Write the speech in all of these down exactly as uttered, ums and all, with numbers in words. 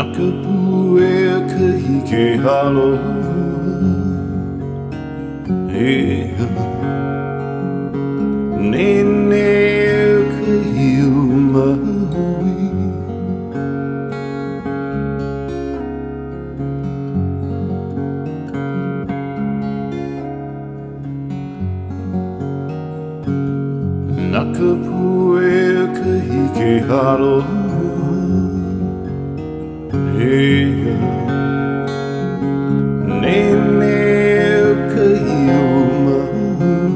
Nakapu e ka hike halo e Nene e ka hiu maui Nakapu e ka hike halo Nene ka hiu maui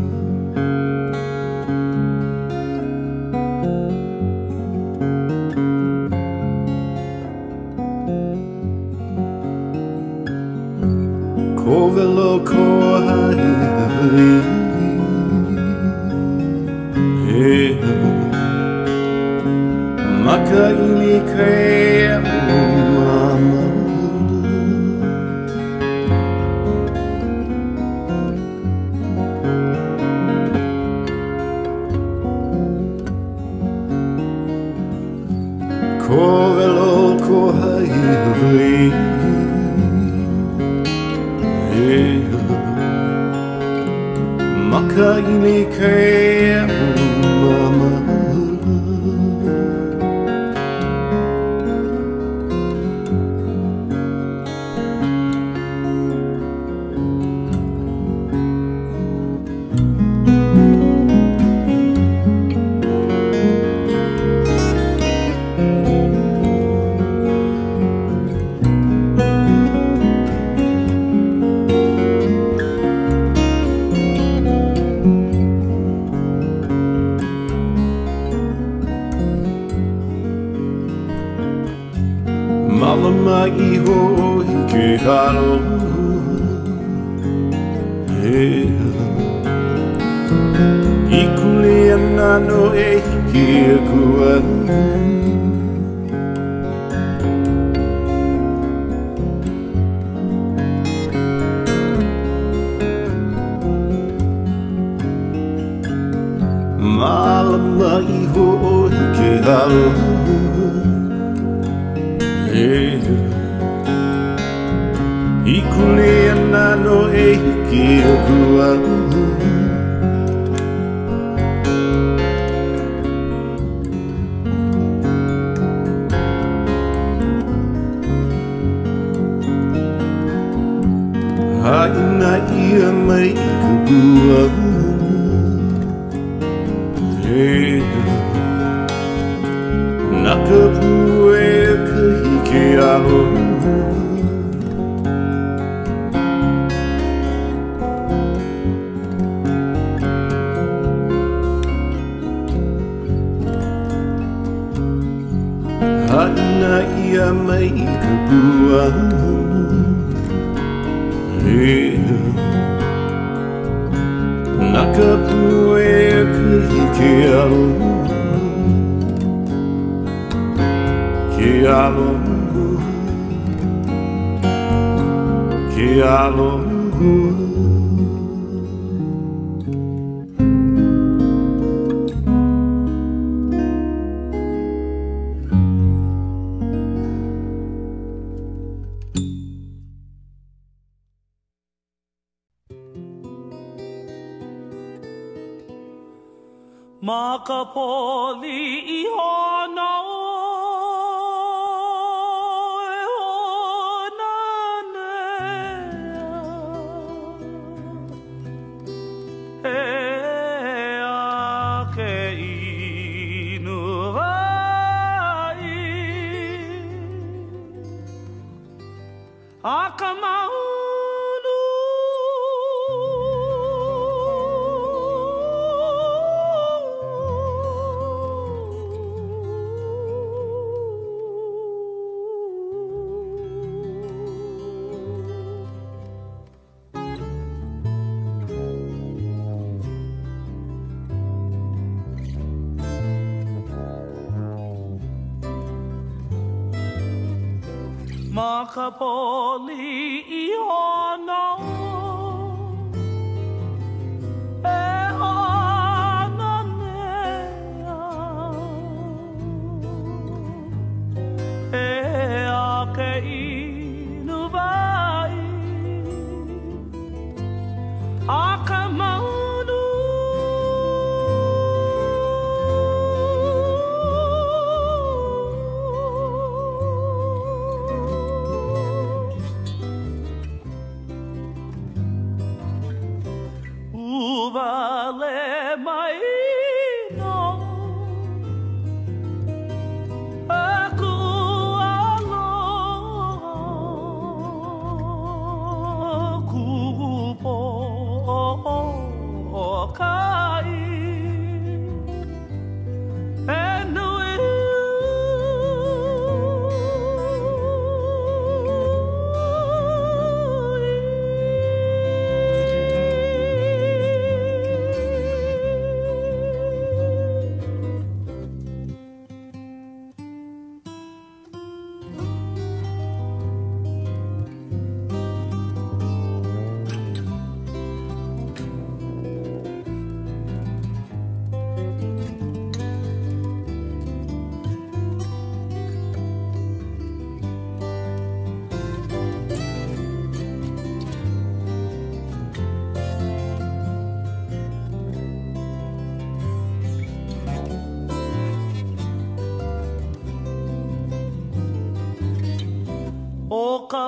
Ko velo ko hae Maka ini kaya mama Ko velo ko hae Maka ini kaya mama Malama iho hike halo Ikule anano e hike akua Malama iho hike halo Ikule anano e hiki akua Haina ia mai ka bua Nakapu e ka hike alo Haina ia mai ka bua Nakapu e ka hike alo Ke alo Ke alo Makapoli ihona e hona nea e ake inu vai akamau Makapoli ihona e hona nea e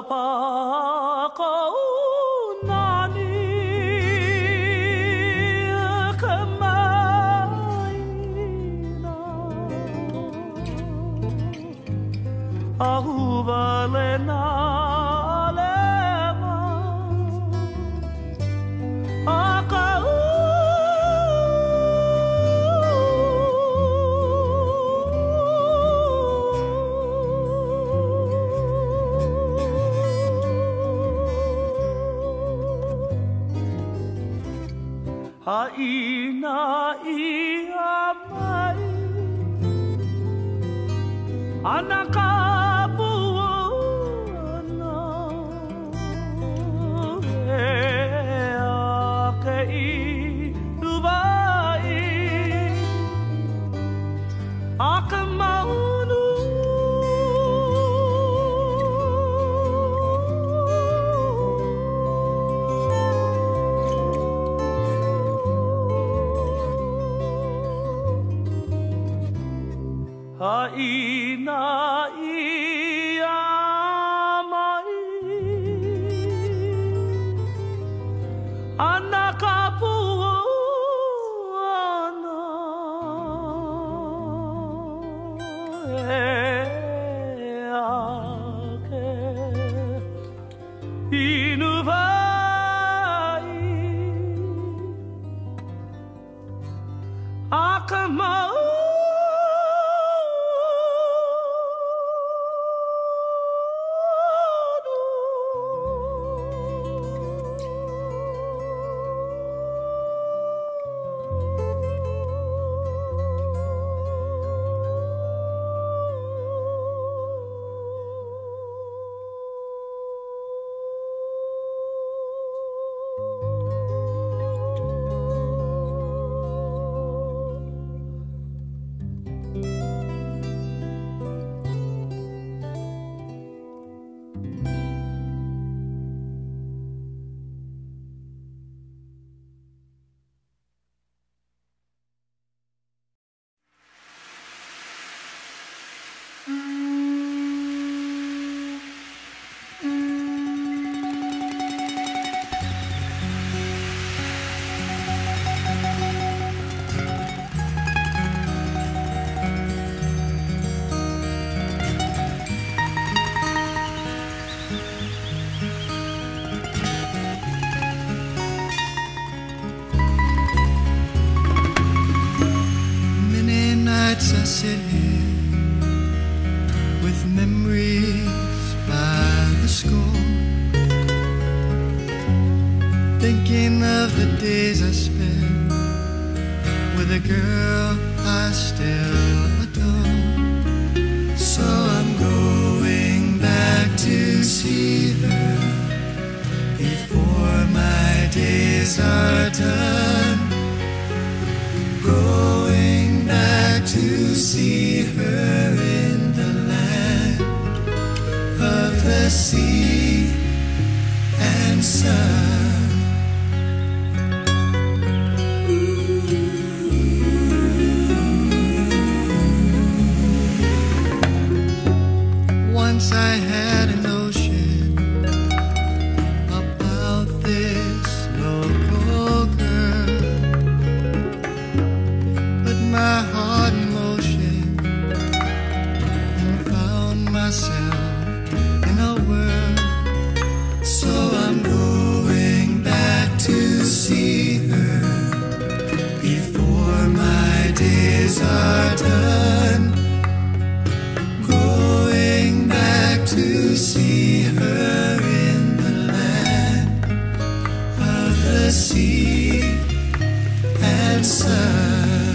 Haina ia mai Anaka puana E ake i uwai Aka maunu Haina ia mai Anaka puana E ake inu vai Aka mau I sit here with memories by the score, thinking of the days I spent with a girl I still adore. So I'm going back to see her before my days are done. Going back to see her in the land of the sea and sun. Once I had a notion about this local girl, put my heart in motion and found myself in a world. So I'm going back to see her before my days are done. Going back to see her in the land of the sea and sun.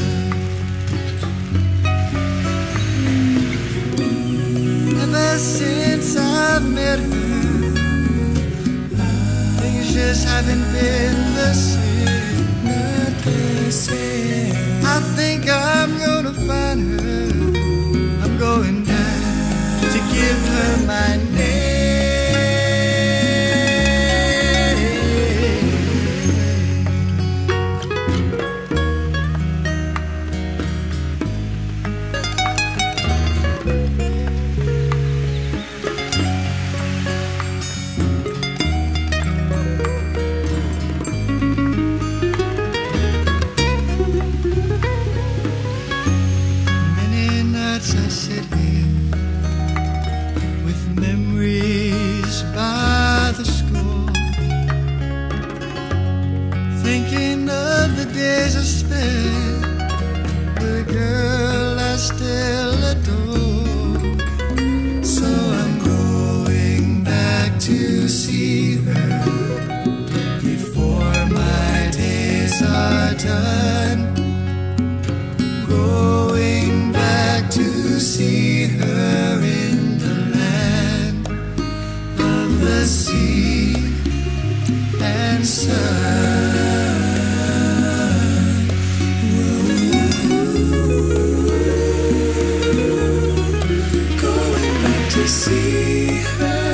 Ever since I've met her, things just haven't been the same. Not the same. I think I'm gonna find her. I'm going back to give her my name. days are spent with a girl I still adore. So I'm going back to see her before my days are done. Going back to see her in the land of the sea and sun. Going back to see her.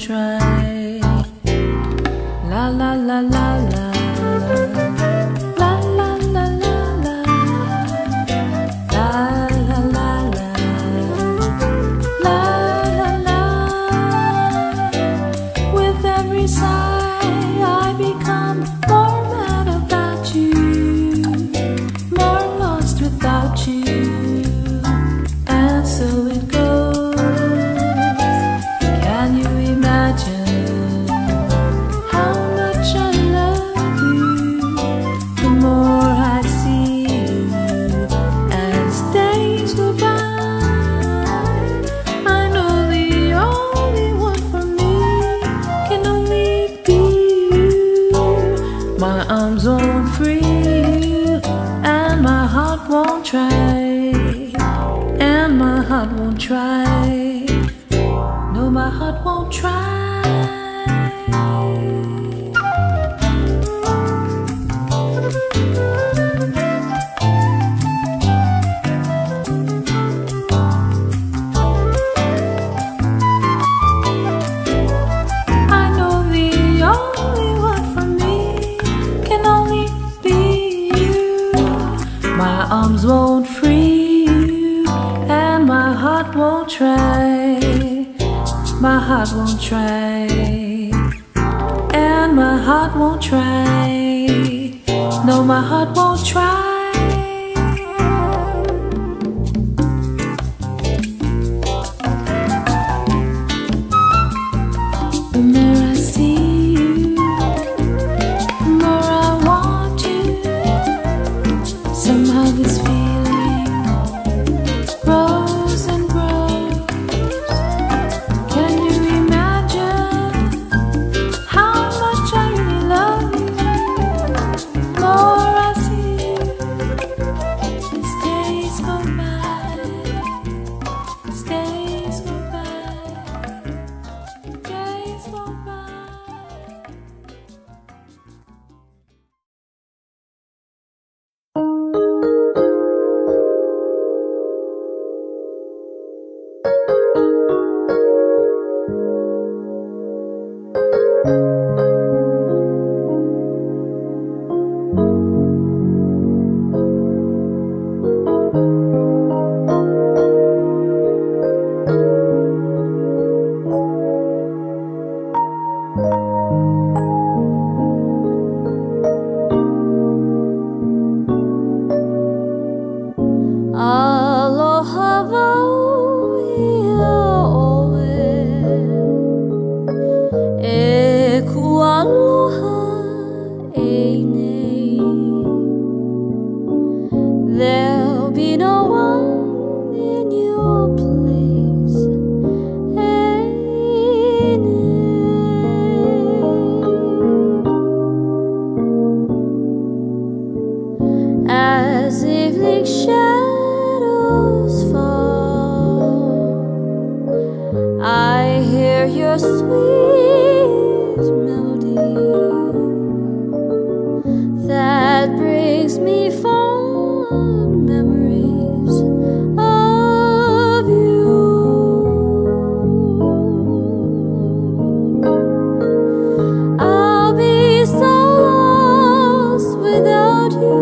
try. La la la la la. La la la la la. La la la la. La la la. With every sigh I become more mad about you, more lost without you. And so it goes. Can you imagine how much I love you? The more I see you as days go by, I know the only one for me can only be you. My arms won't free you, and my heart won't try. And my heart won't try. No, my heart won't try. I know the only one for me can only be you. My arms won't free you, and my heart won't try. My heart won't try. And my heart won't try. No, my heart won't try. The more I see you, the more I want you. Somehow this feeling grows and grows. Can you imagine how much I really love you? The more I see you, as days go by, as days go by, days go by. Aloha wau oe, e ku aloha ei nei. There'll be no one in your place, ei nei. As evening shadows fall, I hear your sweet melody that brings me fond memories of you. I'll be so lost without you.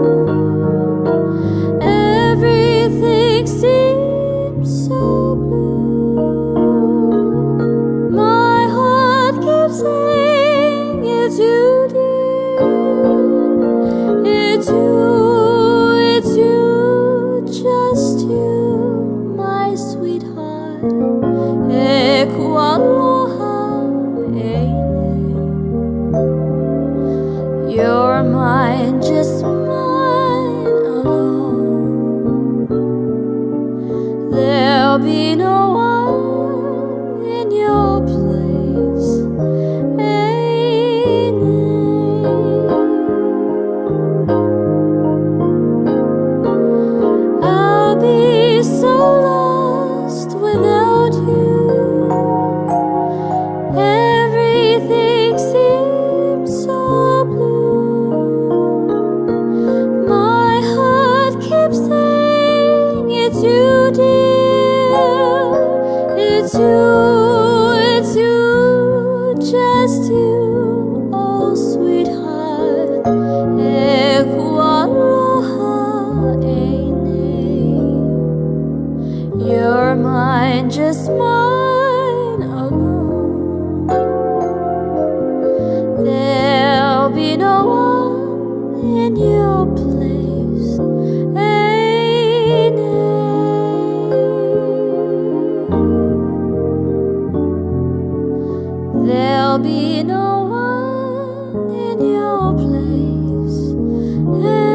Everything seems so blue. My heart keeps saying it's you, dear. It's you, it's you, just you, my sweetheart. E ku aloha ei nei. You're mine, just mine alone. There'll be no one in your place, ei nei. I'll be so lost without you. Everything seems so blue. My heart keeps saying it's you, dear. It's you, it's you. You're mine, just mine alone. There'll be no one in your place, ain't it? There'll be no one in your place, ain't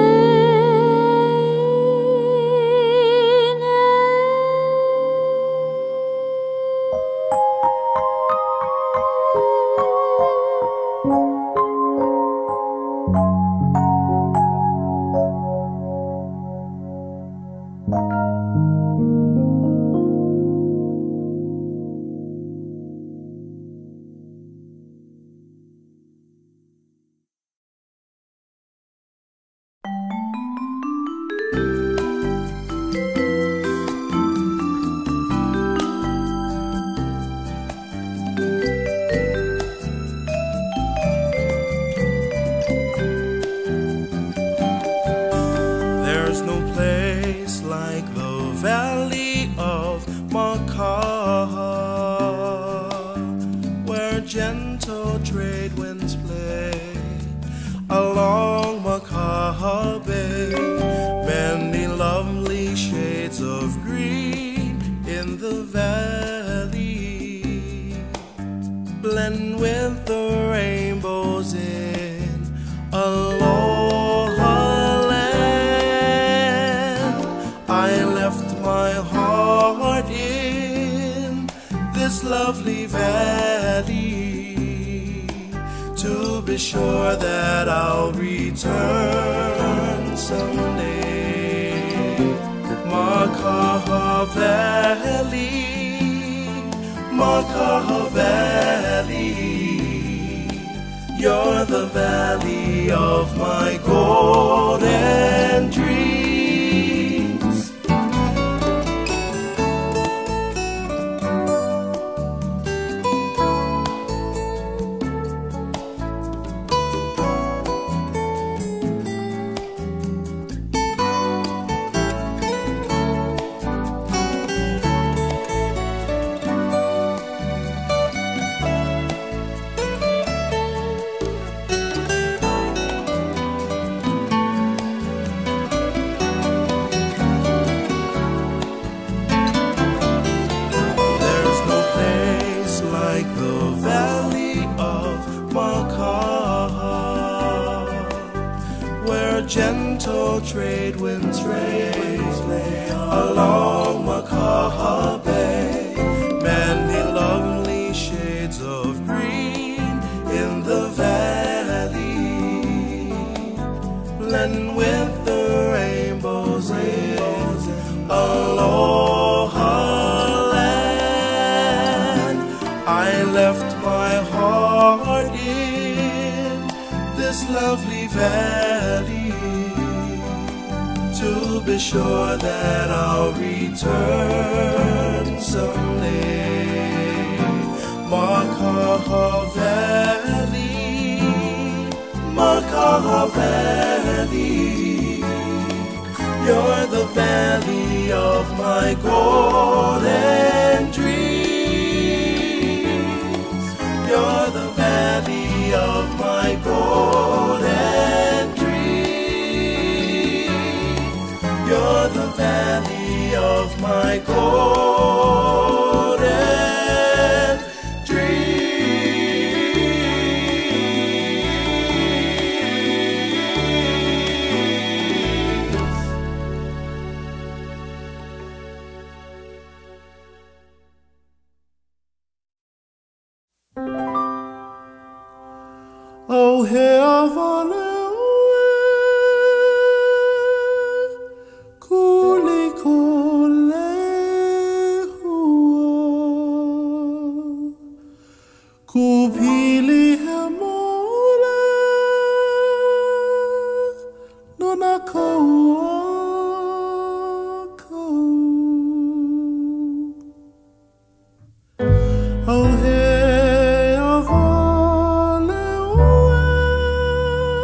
There's no place like the Valley of Makah, where gentle trade winds play along Makah Bay. Many lovely shades of green in the valley blend with the rainbows in Aloha Land. I left my heart in this lovely valley to be sure that I'll return someday. Makah Valley, Makah Valley, you're the valley of my golden dreams. Gentle trade winds raise along Makah Bay. Many lovely shades of green in the valley blend with the rainbows in Aloha Land. I left my heart in this lovely valley to be sure that I'll return someday. Makah Valley, Makah Valley, you're the valley of my golden dreams. You're the valley of my golden dreams. You're the valley of my golden dreams. Oh, heaven. Kupili hamora nona kaua kau. Oh he avale ue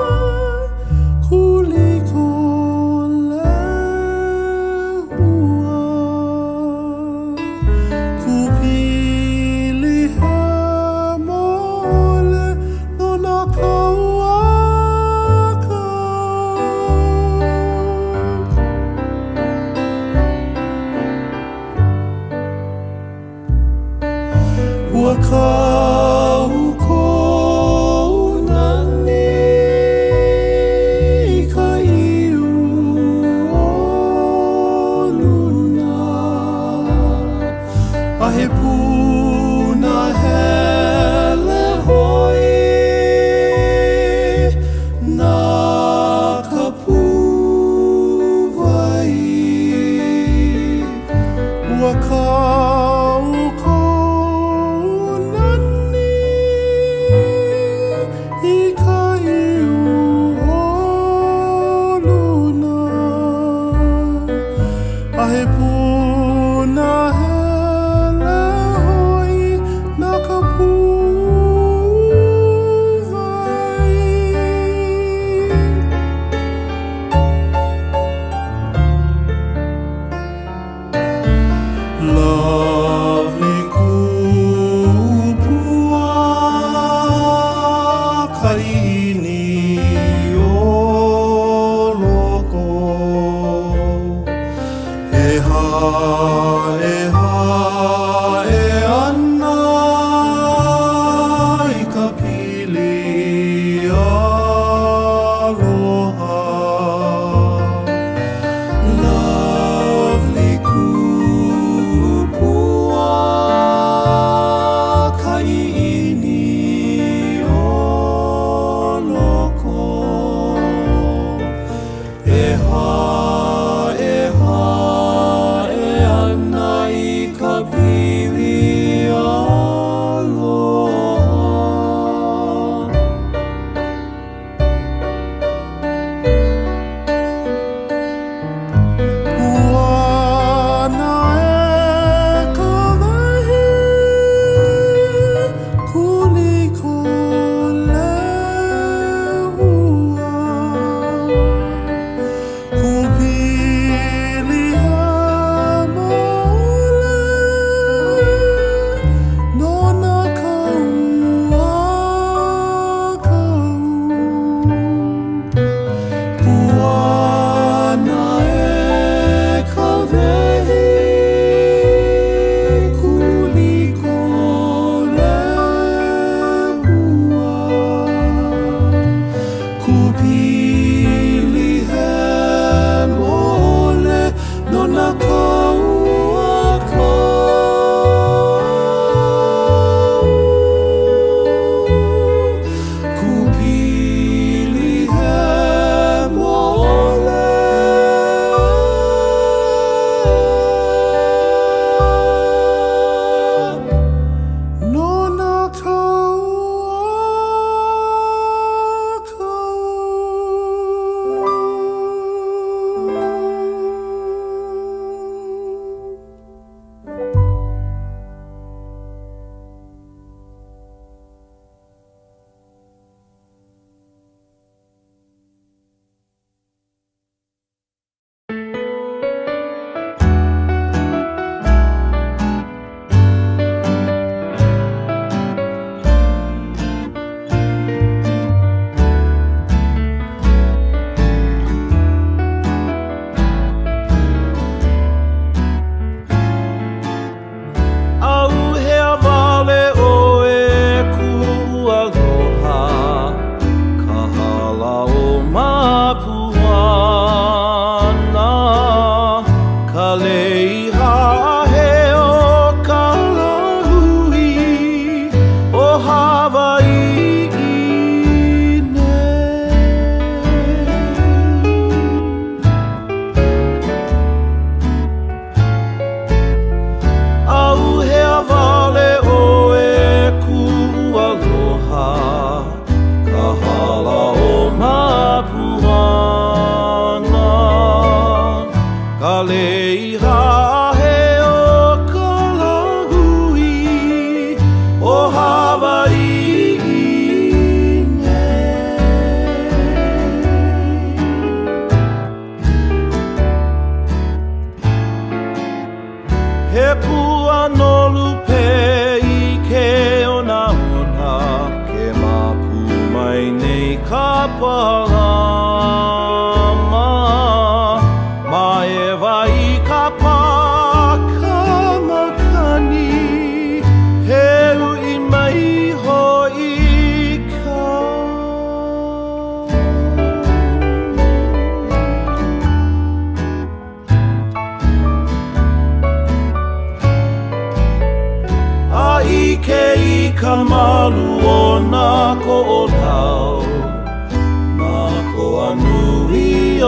He ka malu o nā ko o tau, nā ko anui o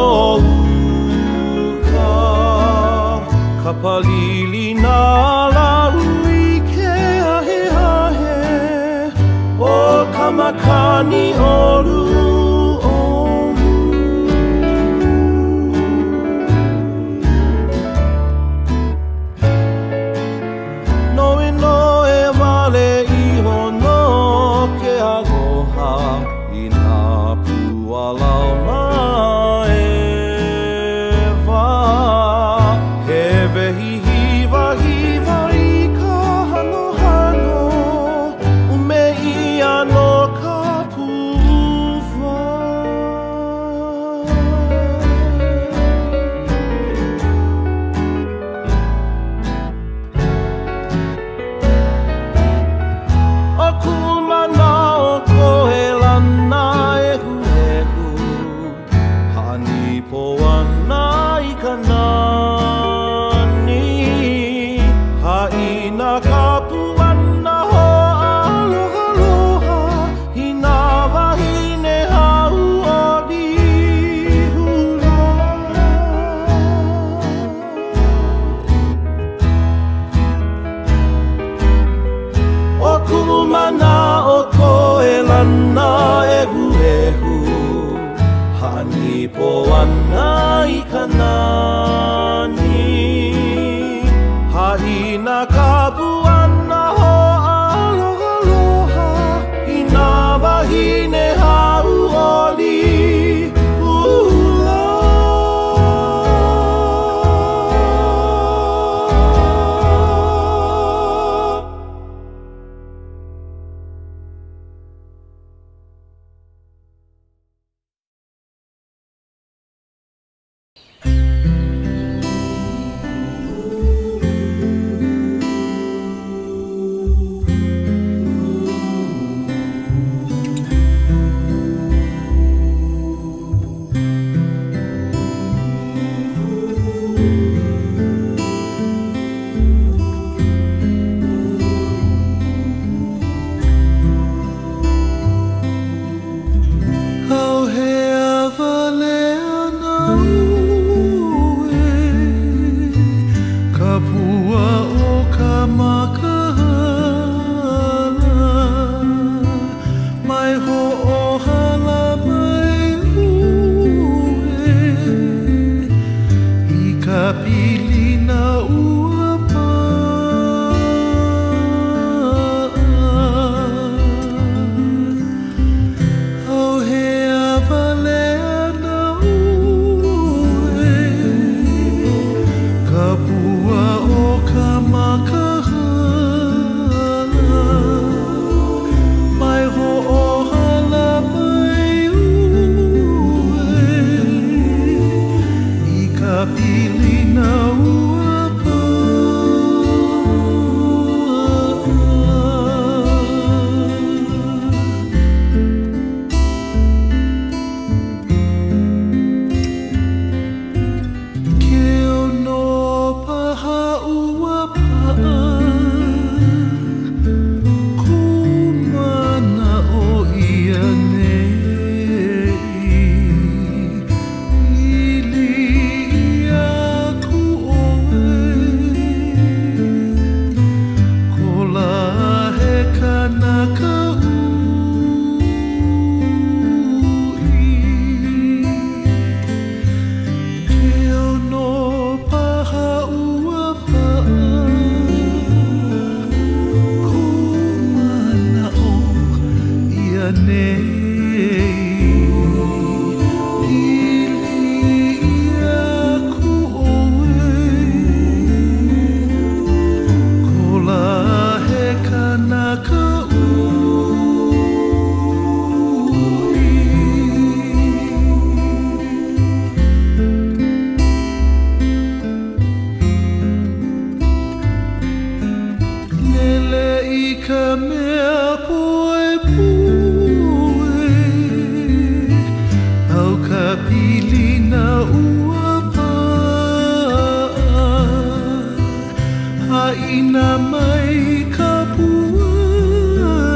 uka. Ka palili nā laui ke ahe ahe, o ka makani olu o Noe noe wale iho no ke aloha I nā pualau maewa. He wehi hiwa hiwa I ka hano hano, ume ia no ka puwa. O kumana o koe lana ehu ehu, hani po ana I ka nani. Haina ka puana ho aloha aloha, I nā wahine hau o lihula. O kumana o koe lana ehu ehu, hani po ana I ka nani. Haina ka puana ho aloha aloha, I nā wahine hau o lihula. Au he awalea na ue, ka pua o ka makahala, mai ho'ohala mai ue, I ka pilina ua paa. Au he awalea na ue, ka pua o ka makahala, mai ho'ohala mai ue, I ka pilina ua Ke ono paha ua pa'a, kumana o ia nei. Ili ia ku oe, ko la he kanaka ui. Ke ono paha ua pa'a, kumana o ia nei. Ili ia ku oe, ko la he kanaka Nele I ka mea poe poe, au ka pilina ua pa'a. Haina mai ka pua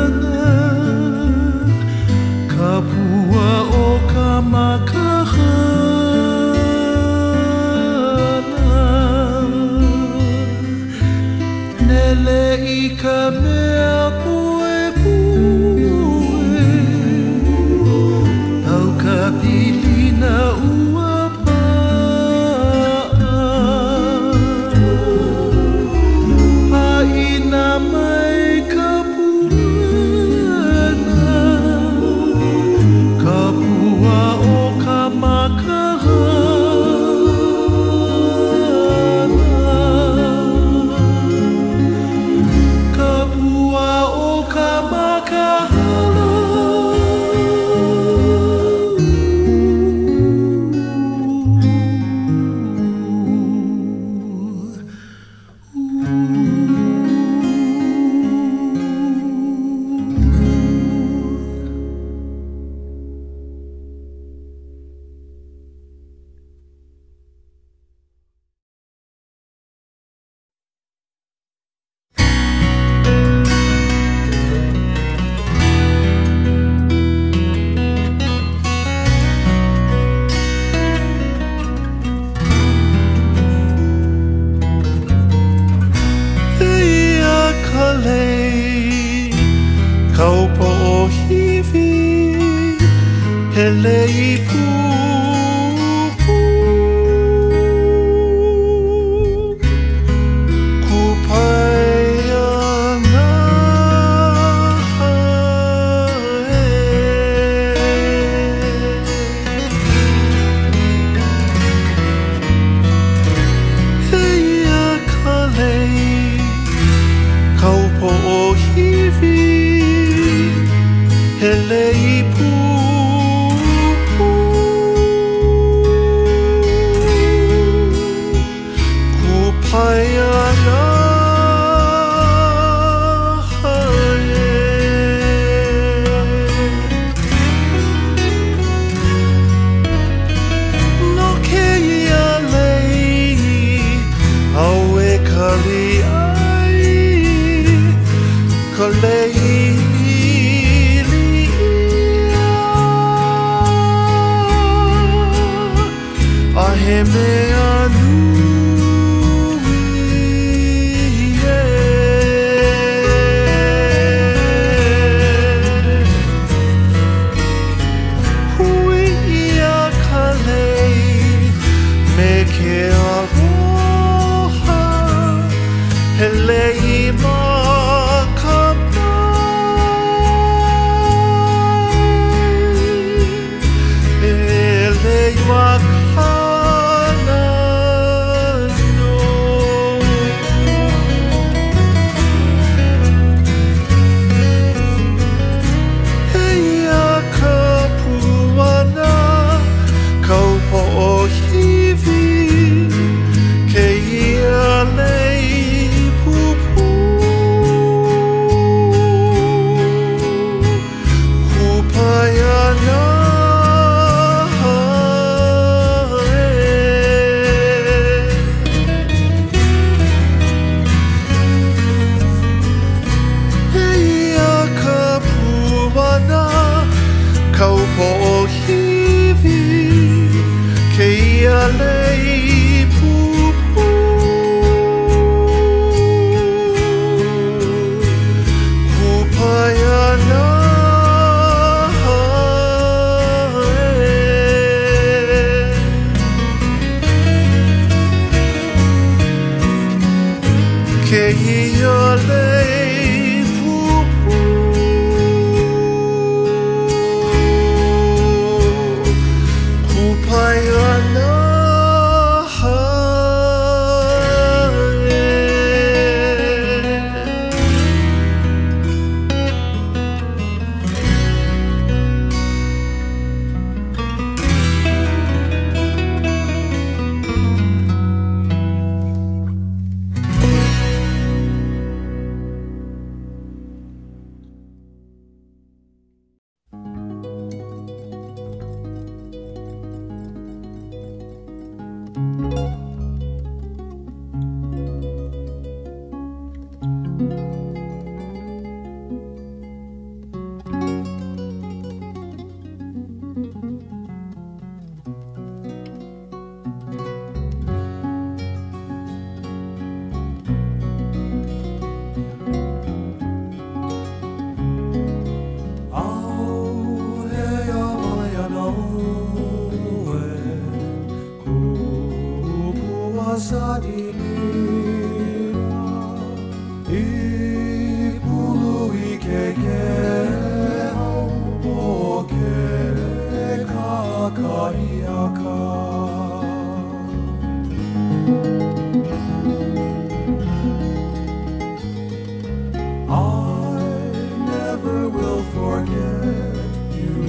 will forget you.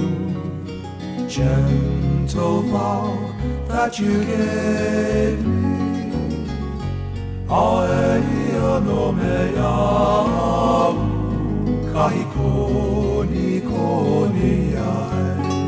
Gentle vow that you gave me. Ae ia no me au, kahi koni koni ai.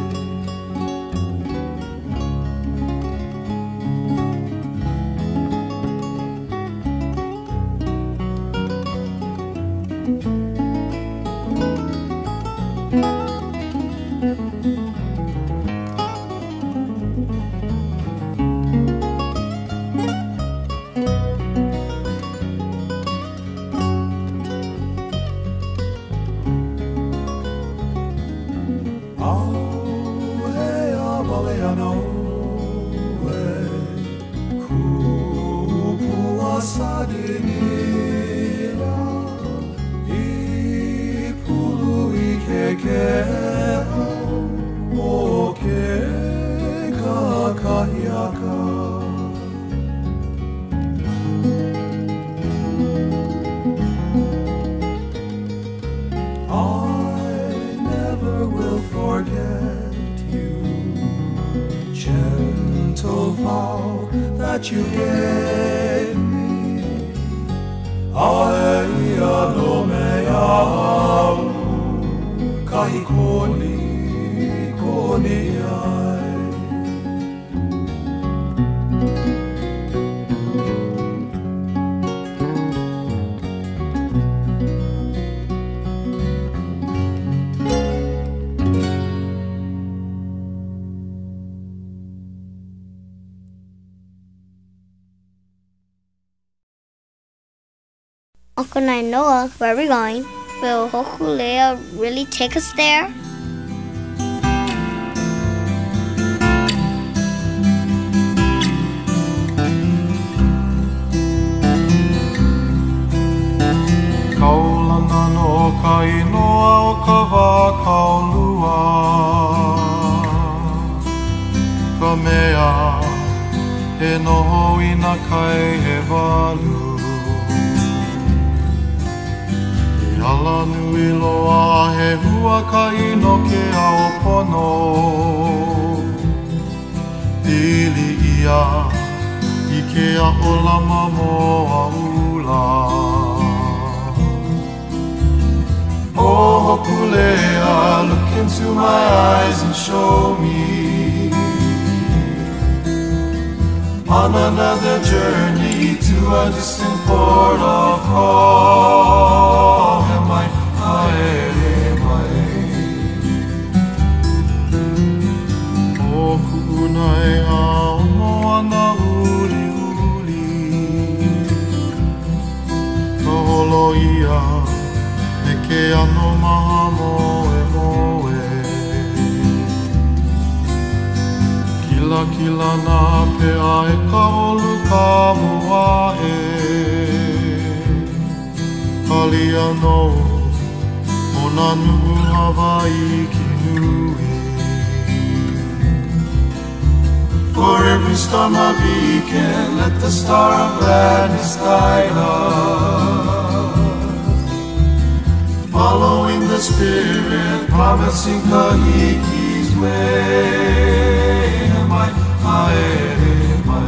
That you gave me, ae ia no me au, kahi koni koni ai. Uncle Nainoa, where are we going? Will Hokulea really take us there? Kaulana no ka inoa o ka wā kaulua. Ka mea, he noho i na kai he walu. Ala nui loa he hua ka ino ke ao pono. Pili ia i ke a olama mo a ula. Oh Hokulea, look into my eyes and show me on another journey to a distant port of call. O ku'unai a omoa na uli uli. Ka holo ia me ke ano maha moe moe. Kila kila na pea e ka olu ka moahe. Kalia no ona nu'u Hawaii ki nui. For every storm a beacon, let the star of gladness guide us. Following the spirit, promising Kahiki's way. My, my, my.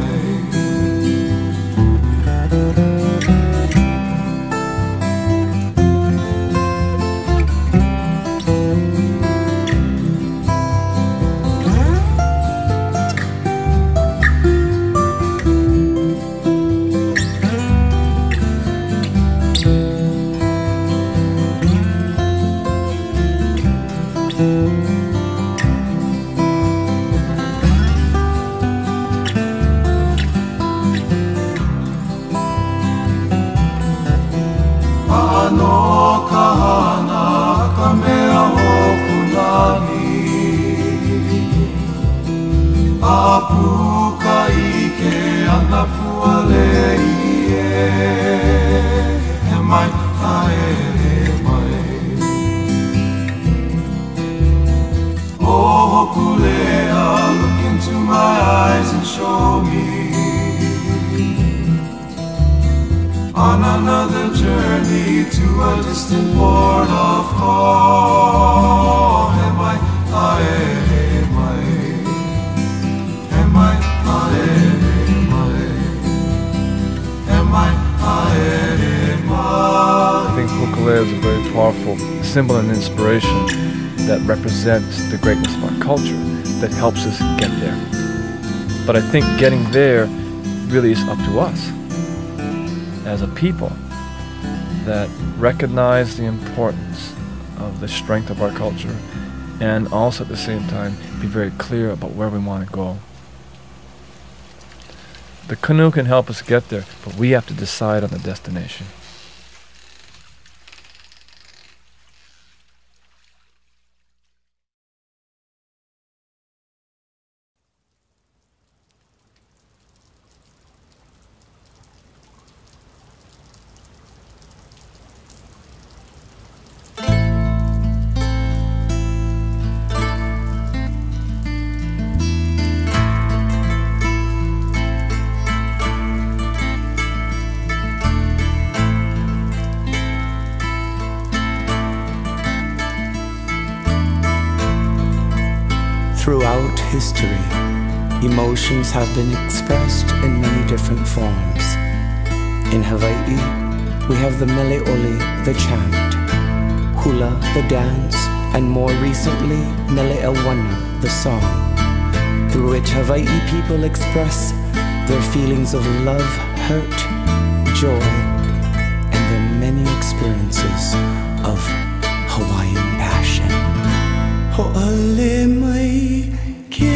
to a distant port of call. Am I, ae, am I, am I, ae, am I, am I, ae, am I. I think ukulele is a very powerful symbol and inspiration that represents the greatness of our culture, that helps us get there. But I think getting there really is up to us as a people that recognize the importance of the strength of our culture and also at the same time be very clear about where we want to go. The canoe can help us get there, but we have to decide on the destination. Throughout history, emotions have been expressed in many different forms. In Hawaii, we have the mele ole, the chant, hula, the dance, and more recently, mele awana, the song, through which Hawaii people express their feelings of love, hurt, joy, and their many experiences of Hawaiian passion. Ho'ale mai ke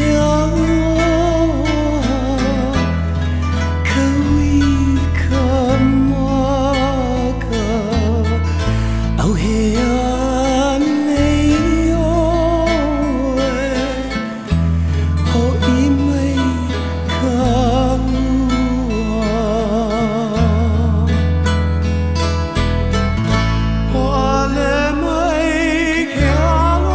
awa, kaui ka maka, au hea nei oe, ho'i mai ka ua. Ho'ale mai ke awa,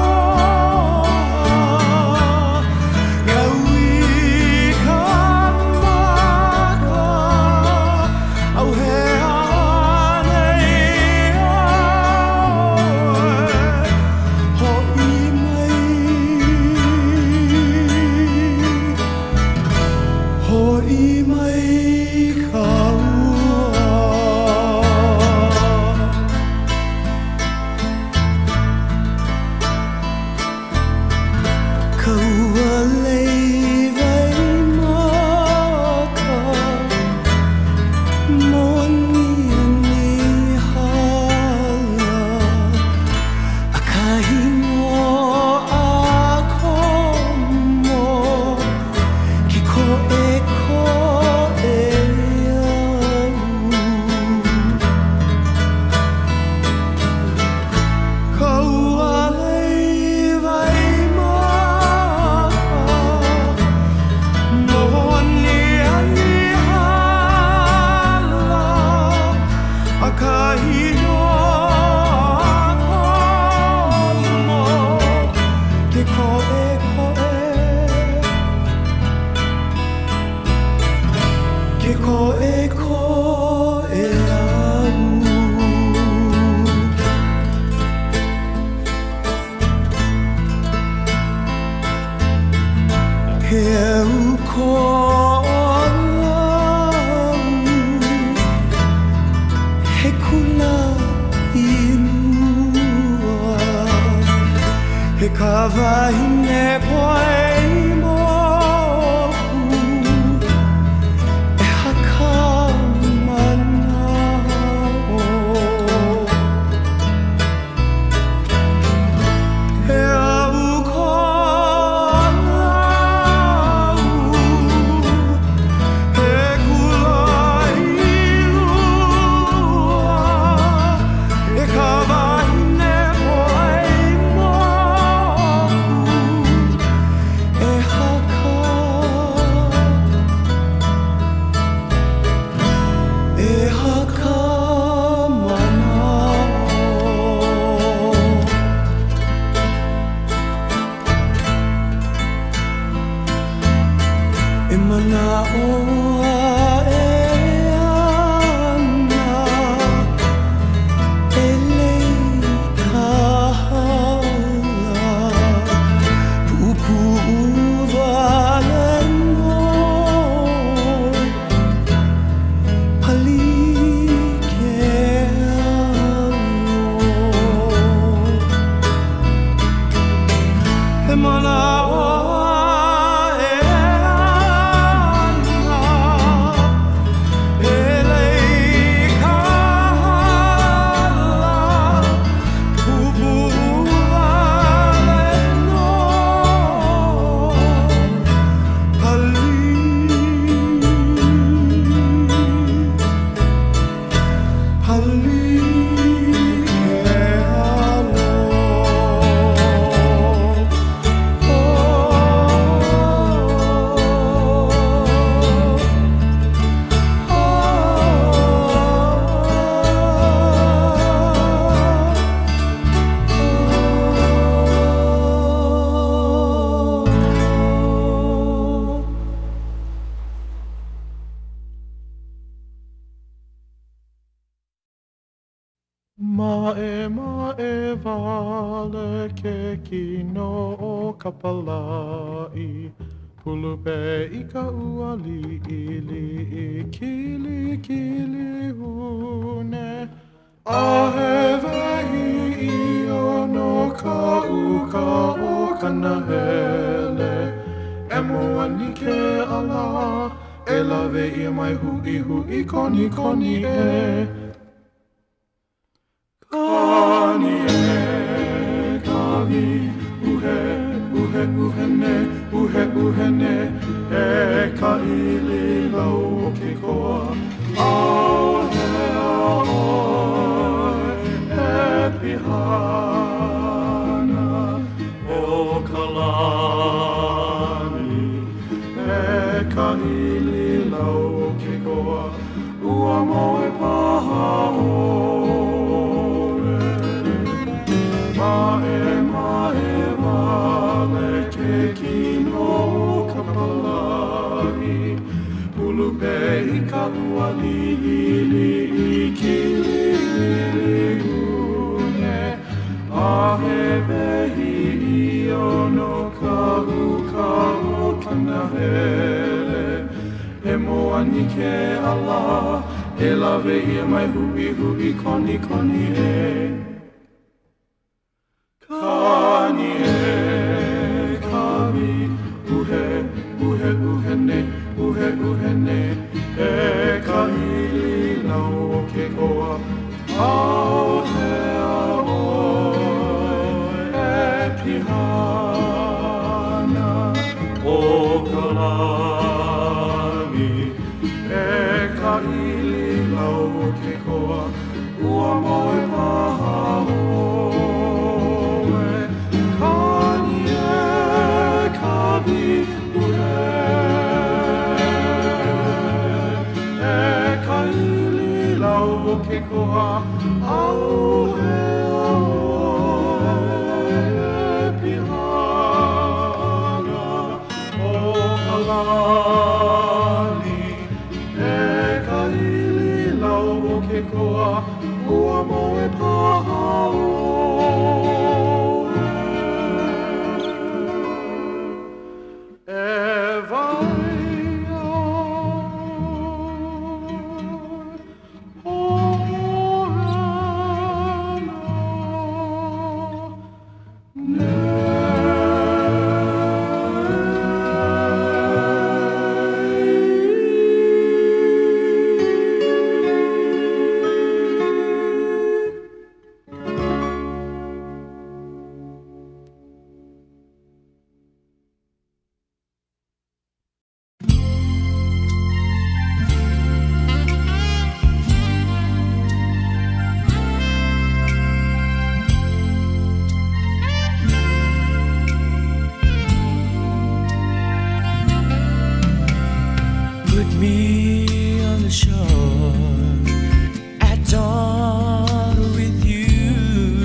Mae mae wale ke kino o kapalai Pulupe i ka uali ili i kili kili hune Ahe vehi i ono ka uka o kanahele E mua ni ke ala E lawe i mai hui hui koni koni e Kani e kawi uhe uhe uhene uhe uhene E ka ili lau ke koa Au he aoi e pihana O ka lani E ka ili lau ke koa Ua moe paha ore Mae mae wale ke kino kapalai Pulupe i ka uali ili i kili ili une Ahe vehi i ono ka uka o kanahele E moa ni ke ala E lawe i mai hui hui koni koni e Kani e kawi uhe uhe uhene uhe uhene E ka ili lau ke koa Au he aoi e pihana O ka lani E ka ili lau ke koa Ua moe paha oe Kani e kawi uhe E ka ili lau ke koa Au he aoi e pihana O ka lani E ka ili lau ke koa Ua moe paha oe E vai ai Put me on the shore at dawn with you,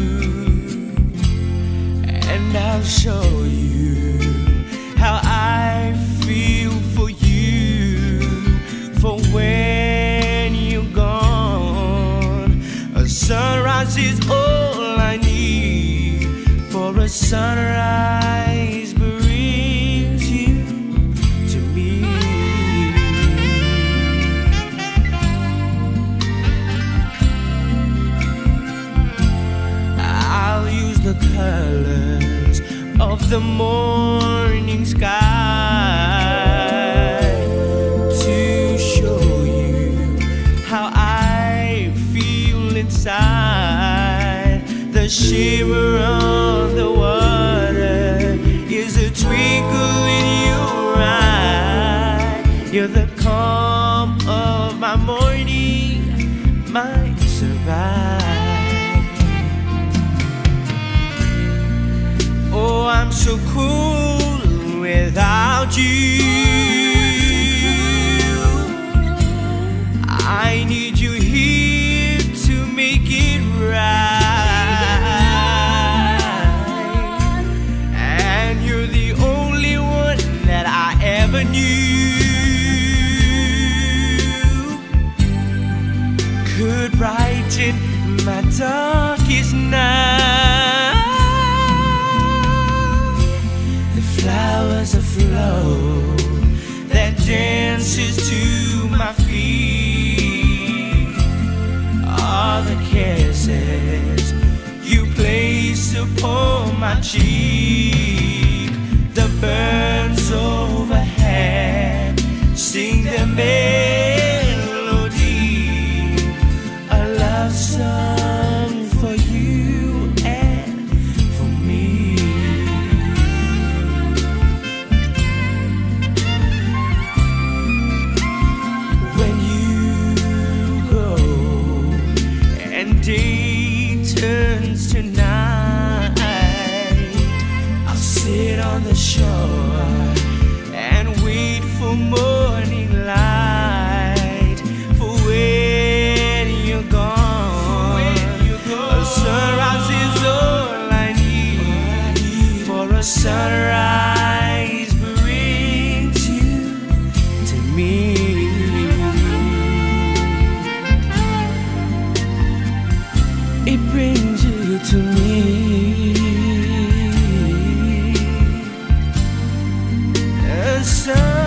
and I'll show you how I feel for you. For when you're gone, a sunrise is all I need. For a sunrise brings you to me. I'll use the colors of the morning sky to show you how I feel inside. The shimmer on the water is a twinkle in your eye. You're the calm of my morning, my sunrise. Oh, I'm so cool without you. I need you here to make it right. And you're the only one that I ever knew could brighten my my darkest night. The flowers aflow that dances to my feet are the kisses you place upon my cheek. The birds overhead sing their melody, a love song for you and for me. When you go and day turns to night, I'll sit on the shore and wait for morning light. For when you're gone, a sunrise is all I need. For a sunrise brings you to me. It brings you to me. A sunrise.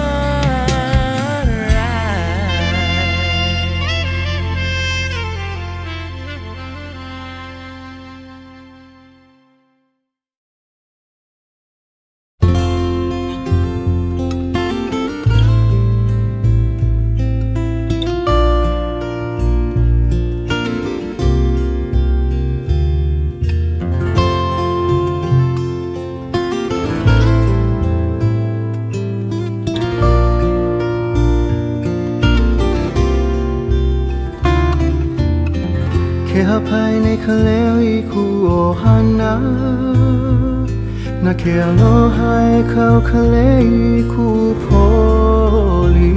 Kehapaine kalei ku ohana na ke aloha e kau kalei ku poli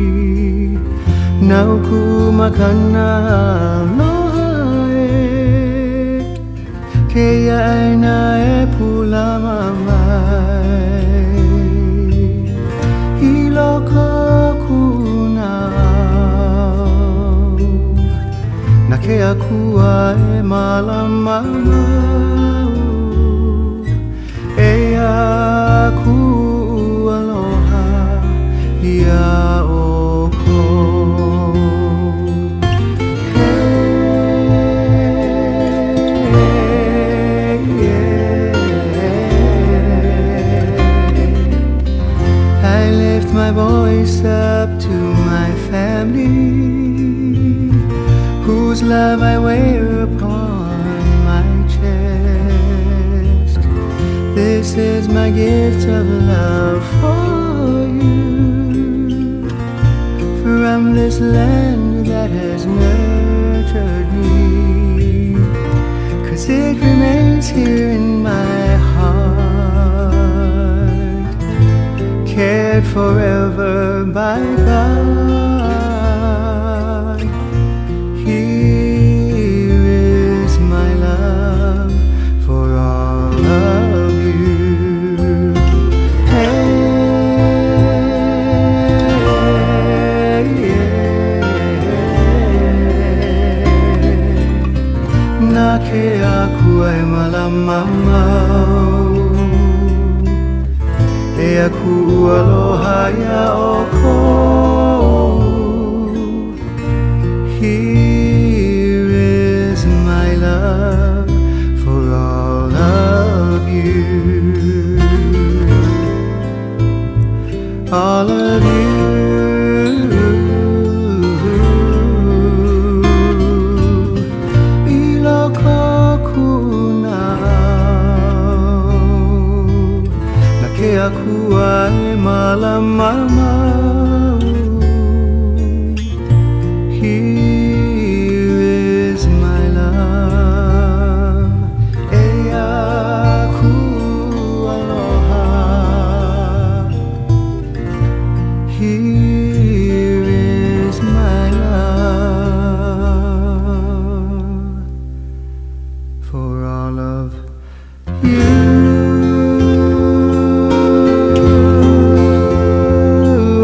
nau ku makana aloha e ke aina e pula mamai i loko ku na ke akua e malama e aku aloha ia oko hey, yeah. I lift my voice up to my family, whose love I wear upon my chest. This is my gift of love for you, from this land that has nurtured me, 'cause it remains here in my heart, cared forever by God. Ke aku ai malamamau e aku aloha ia oko. Here is my love for all of you, all of you. Aku ai malamamau. Here is my love. E aku aloha. Here is my love for all of you.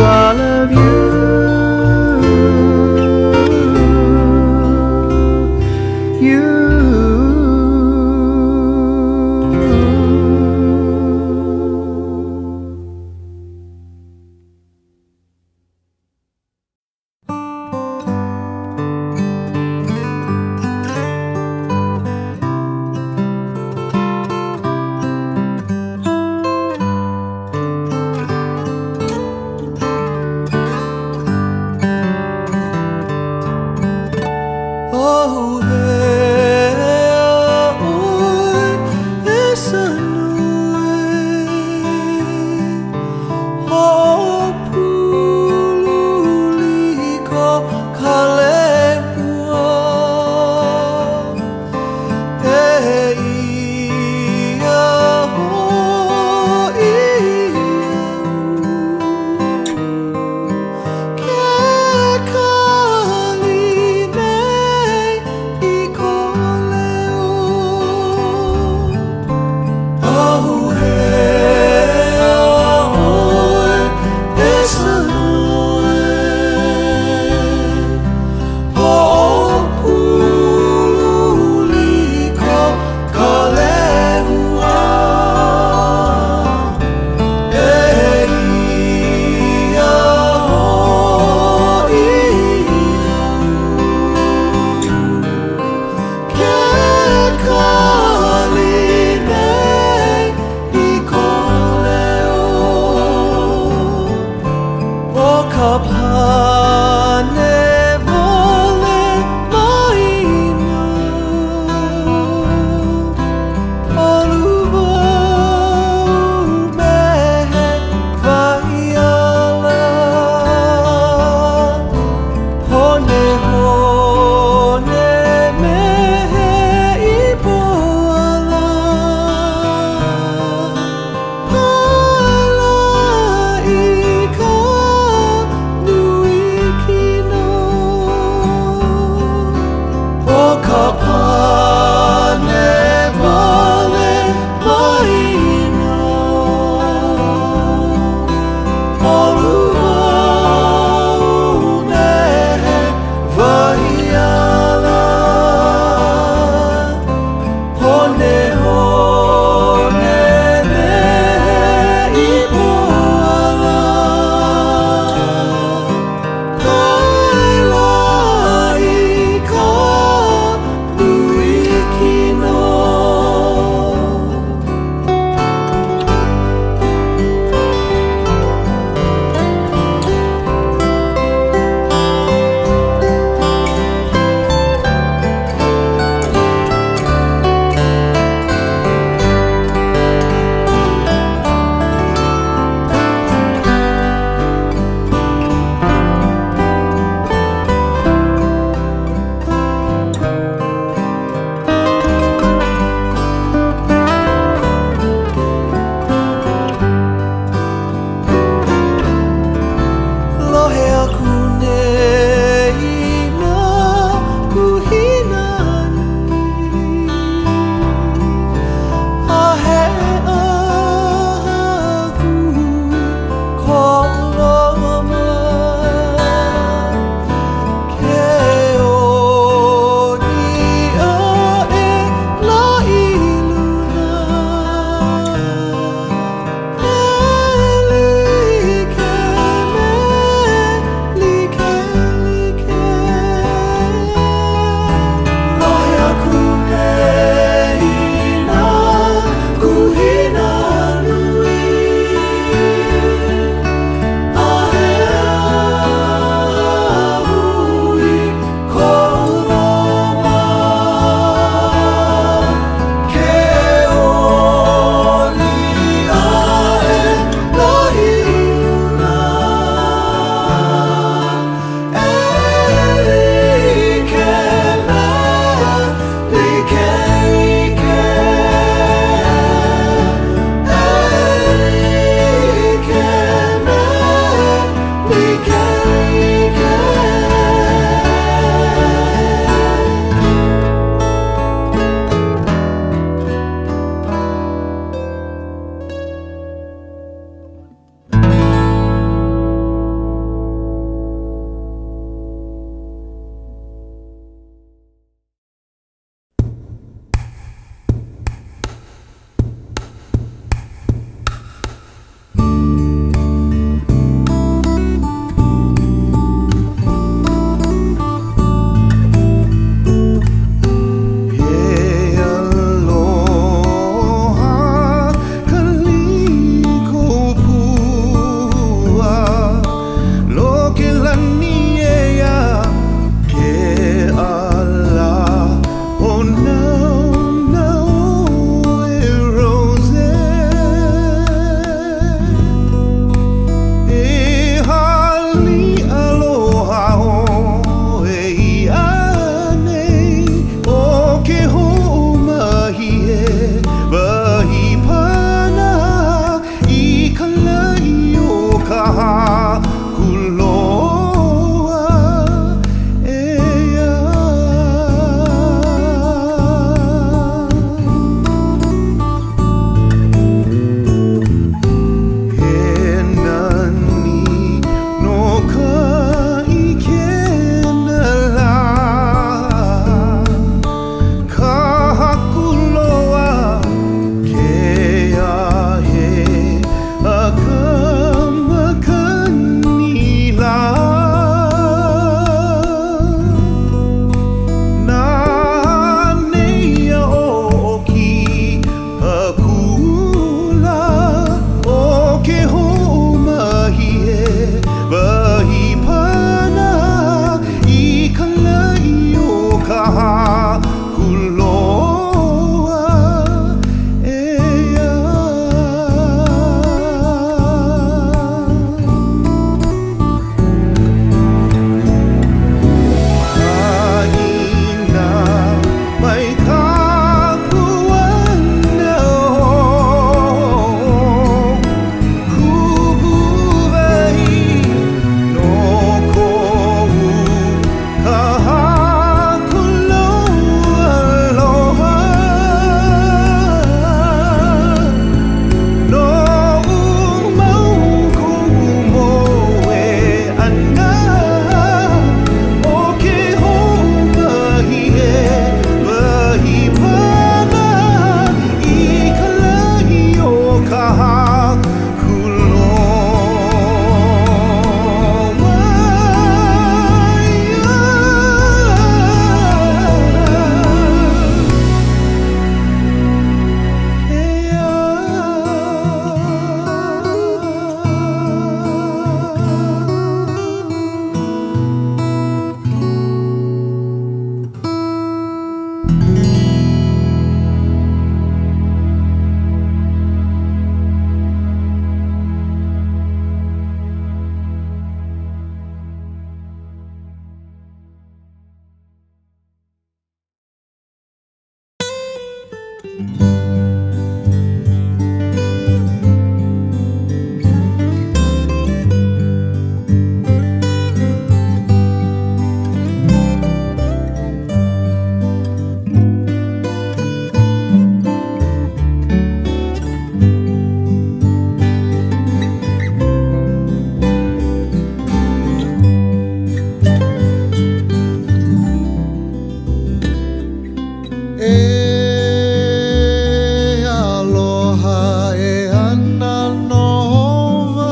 aloha e ana nova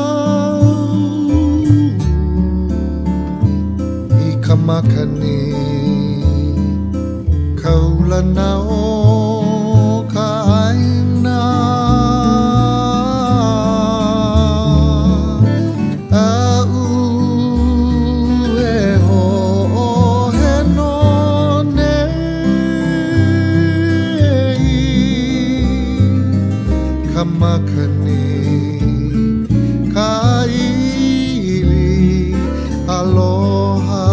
I ka makani kaulana o ka aina au e ho he no nei ka makani ka ili aloha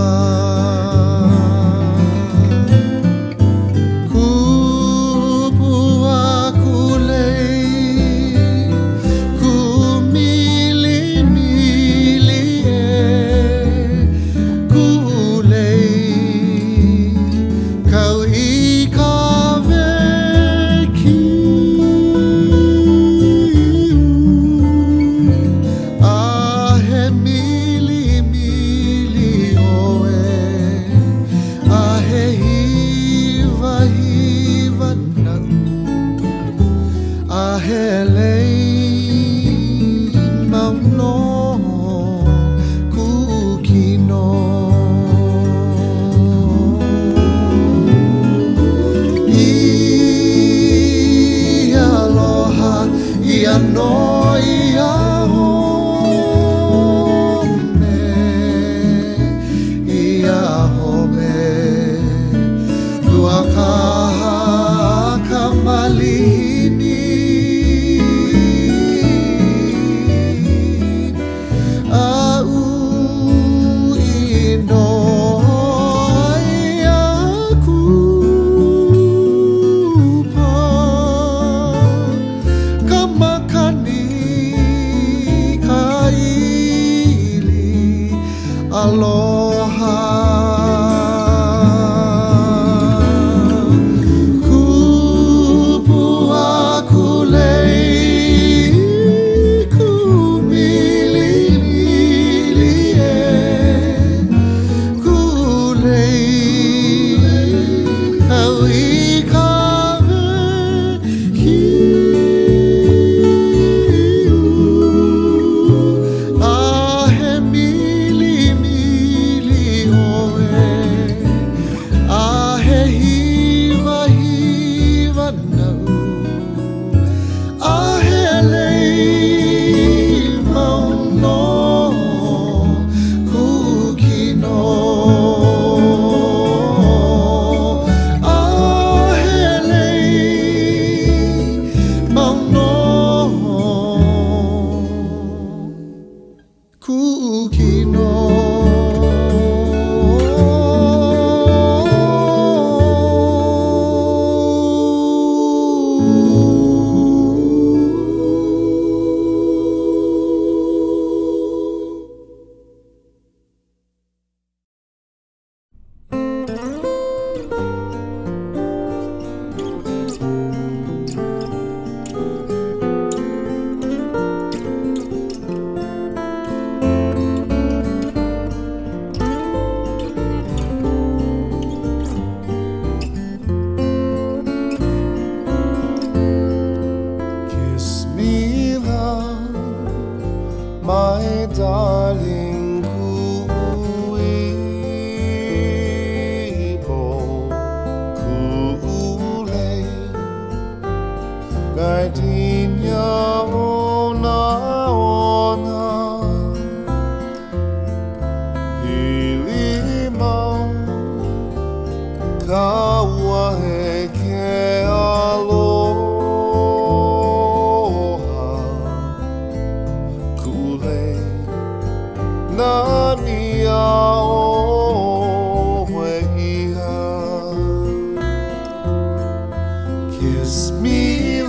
Kiss me,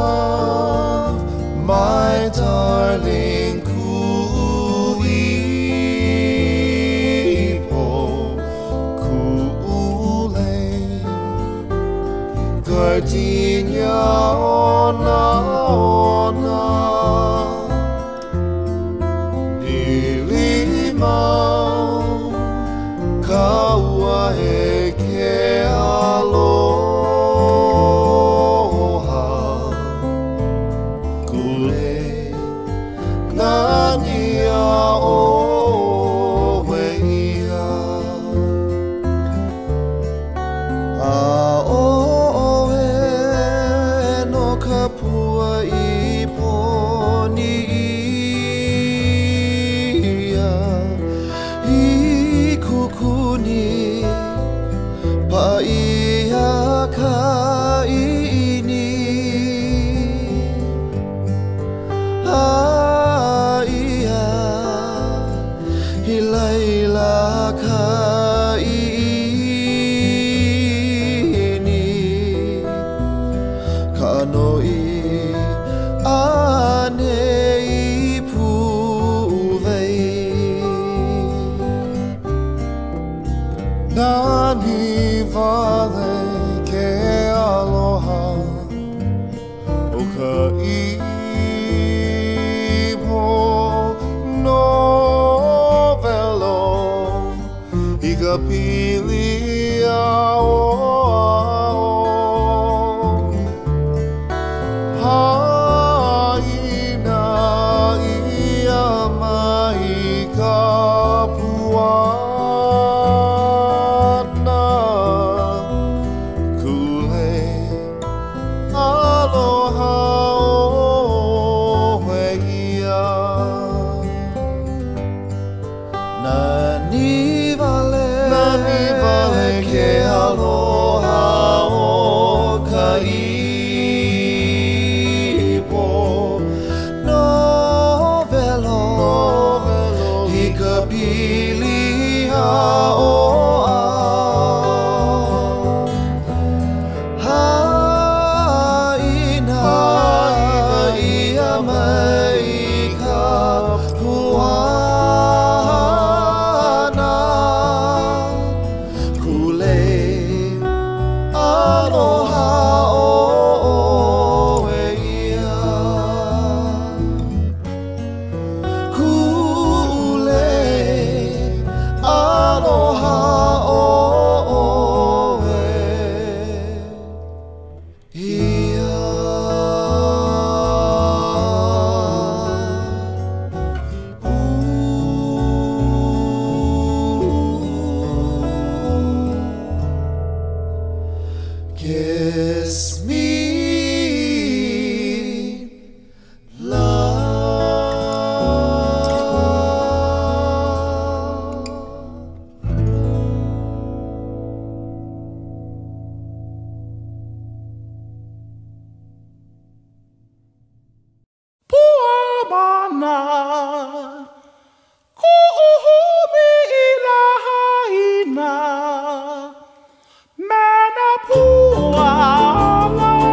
love, my darling Kuipo, Ku'ulei, Gardenia ona ona, Nilimau, Kaua e ke aloha. Ikapilia o Haina ia mai ka puana Kule aloha o ia Nani vale Nani vale ke aloha o ka ipo Novelo Ikapilia o Haina ia mai ka puana Kule aloha o ia Kule aloha o ia Kiss me, love. Puamana Ku'uhumi ilahaina Mena puala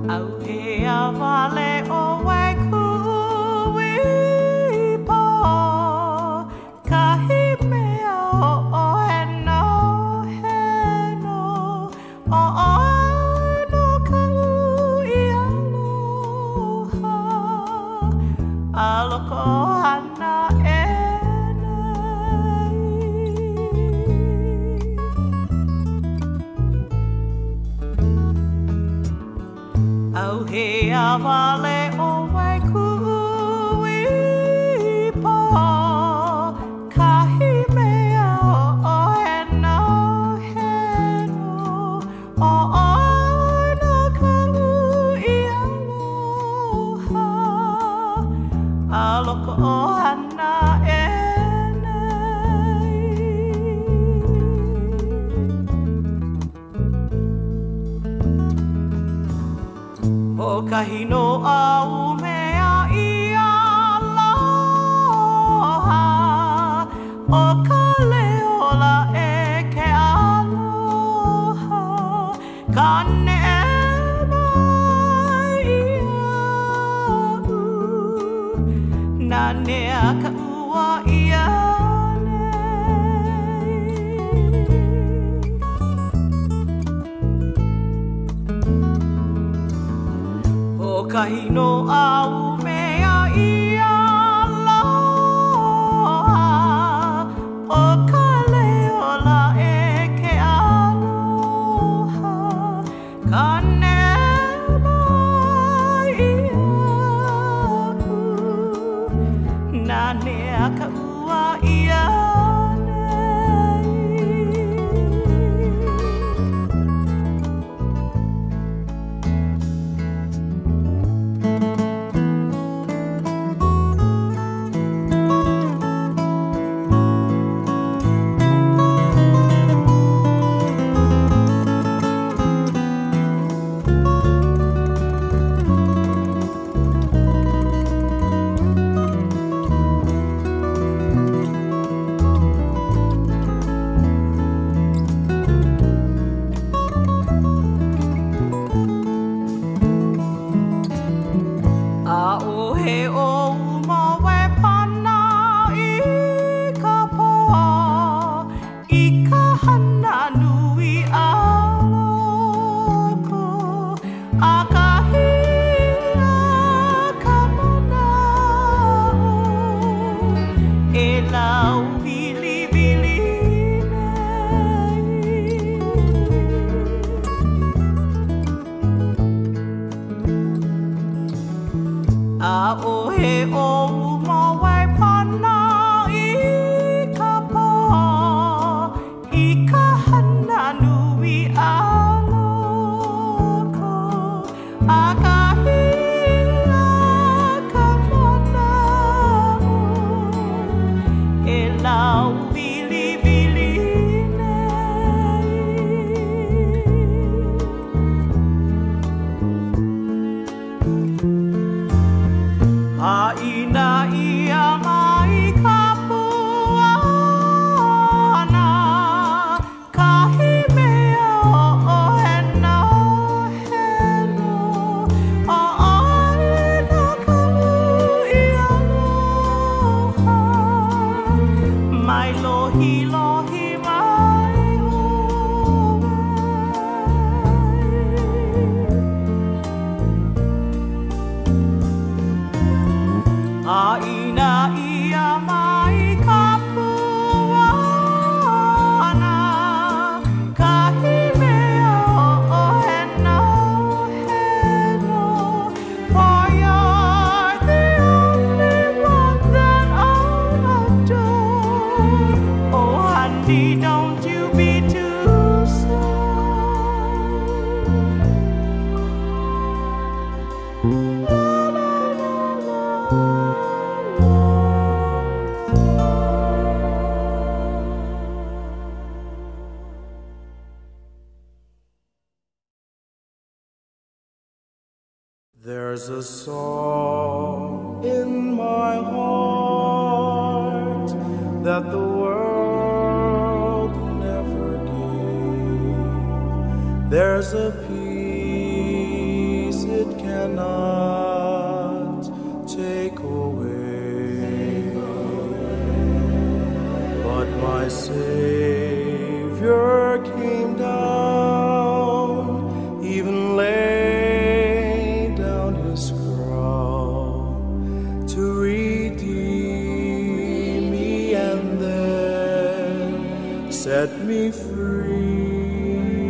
There's a song in my heart that the world never gave. There's a peace me free.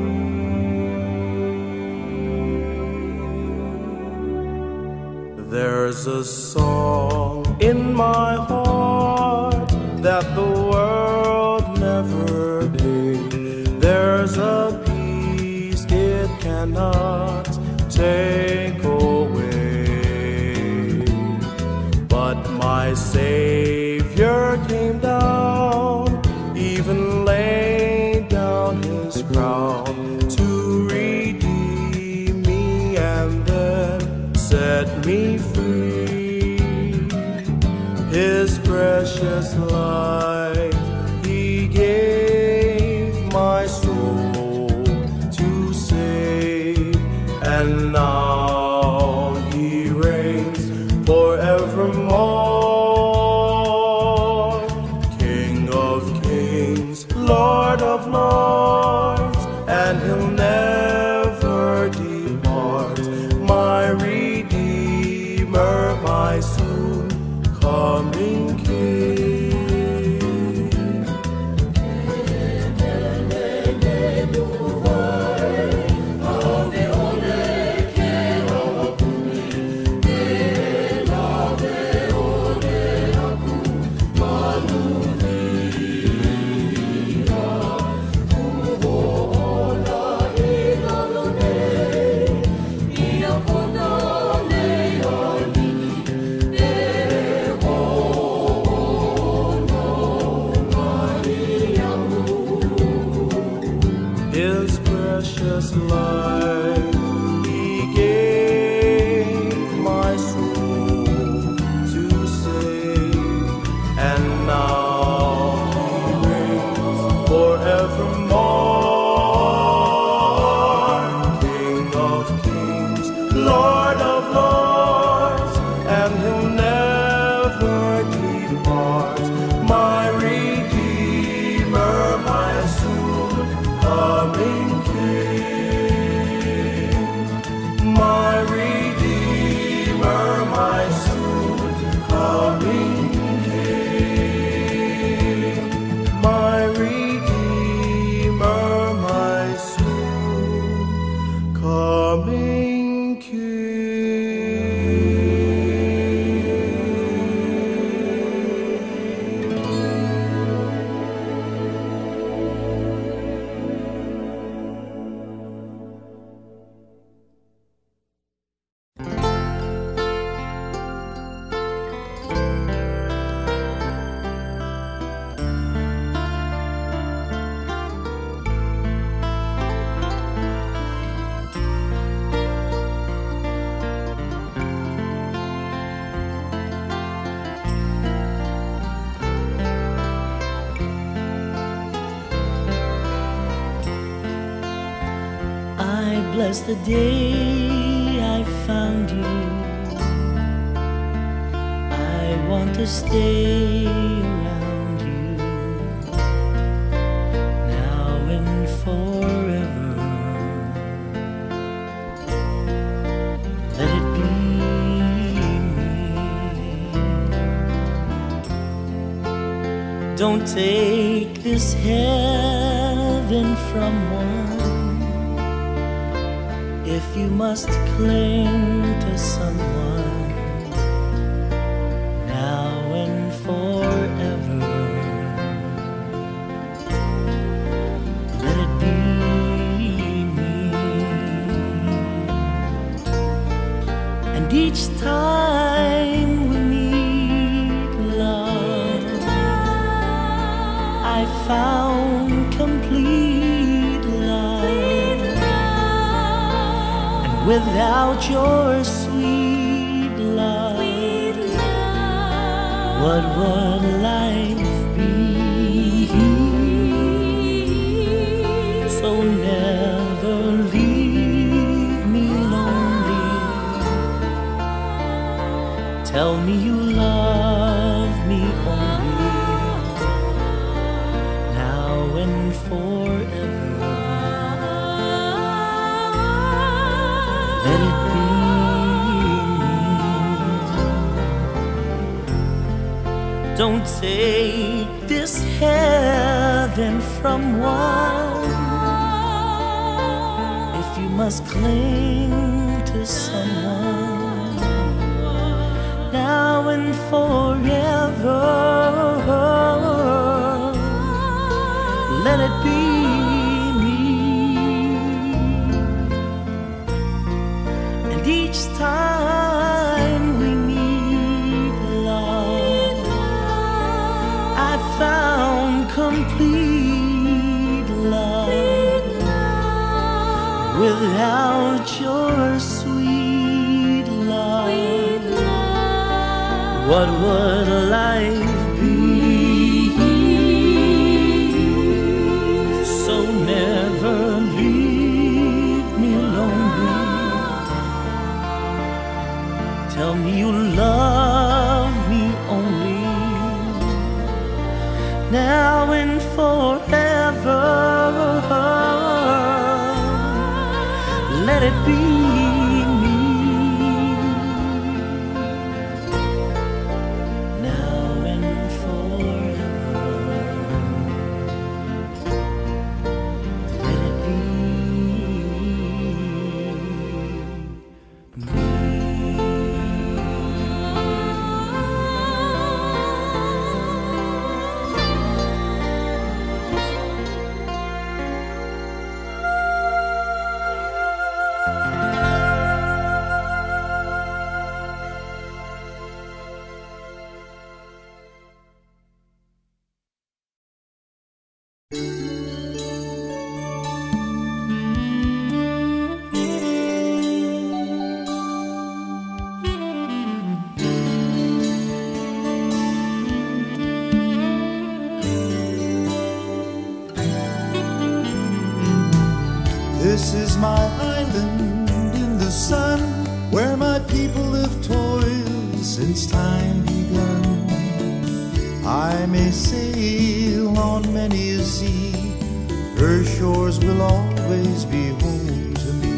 There's a song in my heart that the world never did. There's a peace it cannot take away. But my Savior came down, even laid down his crown to redeem me and then set me free. His precious life he gave my soul to save, and now he reigns forevermore. King of kings, Lord of lords, and he'll never depart. My Redeemer, my soon coming King. His precious life he gave my soul to save, and now he reigns forevermore. King of kings, Lord of lords, and he'll never depart. My Redeemer, my soon coming King. My Redeemer, my soon coming King. My Redeemer, my soon coming King. I bless the day I found you. I want to stay around you now and forever. Let it be me. Don't take this heaven from one if you must cling to someone now and forever. Let it be me. And each time we meet, love, I found complete love. And without your sweet love, sweet love, what would life be? So never leave me lonely. Tell me you love me only now and forever. Let it be me. Don't take this heaven than from one. If you must cling to someone now and forever, let it be me. And each time we meet, love, I found complete love. Without your sweet love, what would life be? So never leave me lonely. Tell me you love me only, now and forever. Let it be me. Now and forever. Let it be me. This is my island in the sun, where my people have toiled since time begun. I may sail on many a sea, her shores will always be home to me.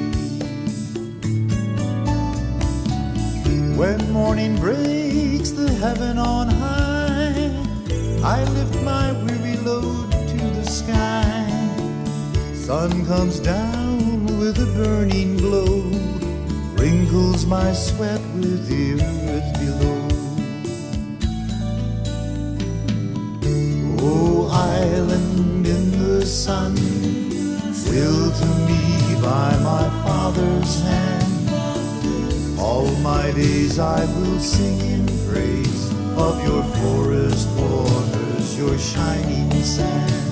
When morning breaks the heaven on high, I lift my weary load to the sky. Sun comes down with a burning glow, wrinkles my sweat with the earth below. Oh, island in the sun, willed to me by my Father's hand, all my days I will sing in praise of your forest waters, your shining sand.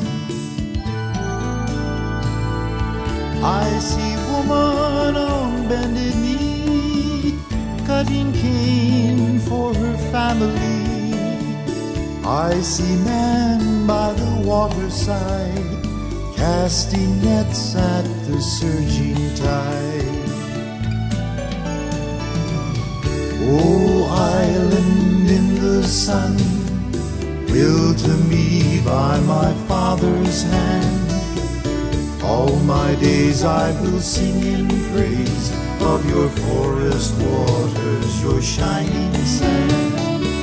I see woman on bended knee, cutting cane for her family. I see man by the waterside, casting nets at the surging tide. Oh, island in the sun, willed to me by my Father's hand, all my days I will sing in praise of your forest waters, your shining sand.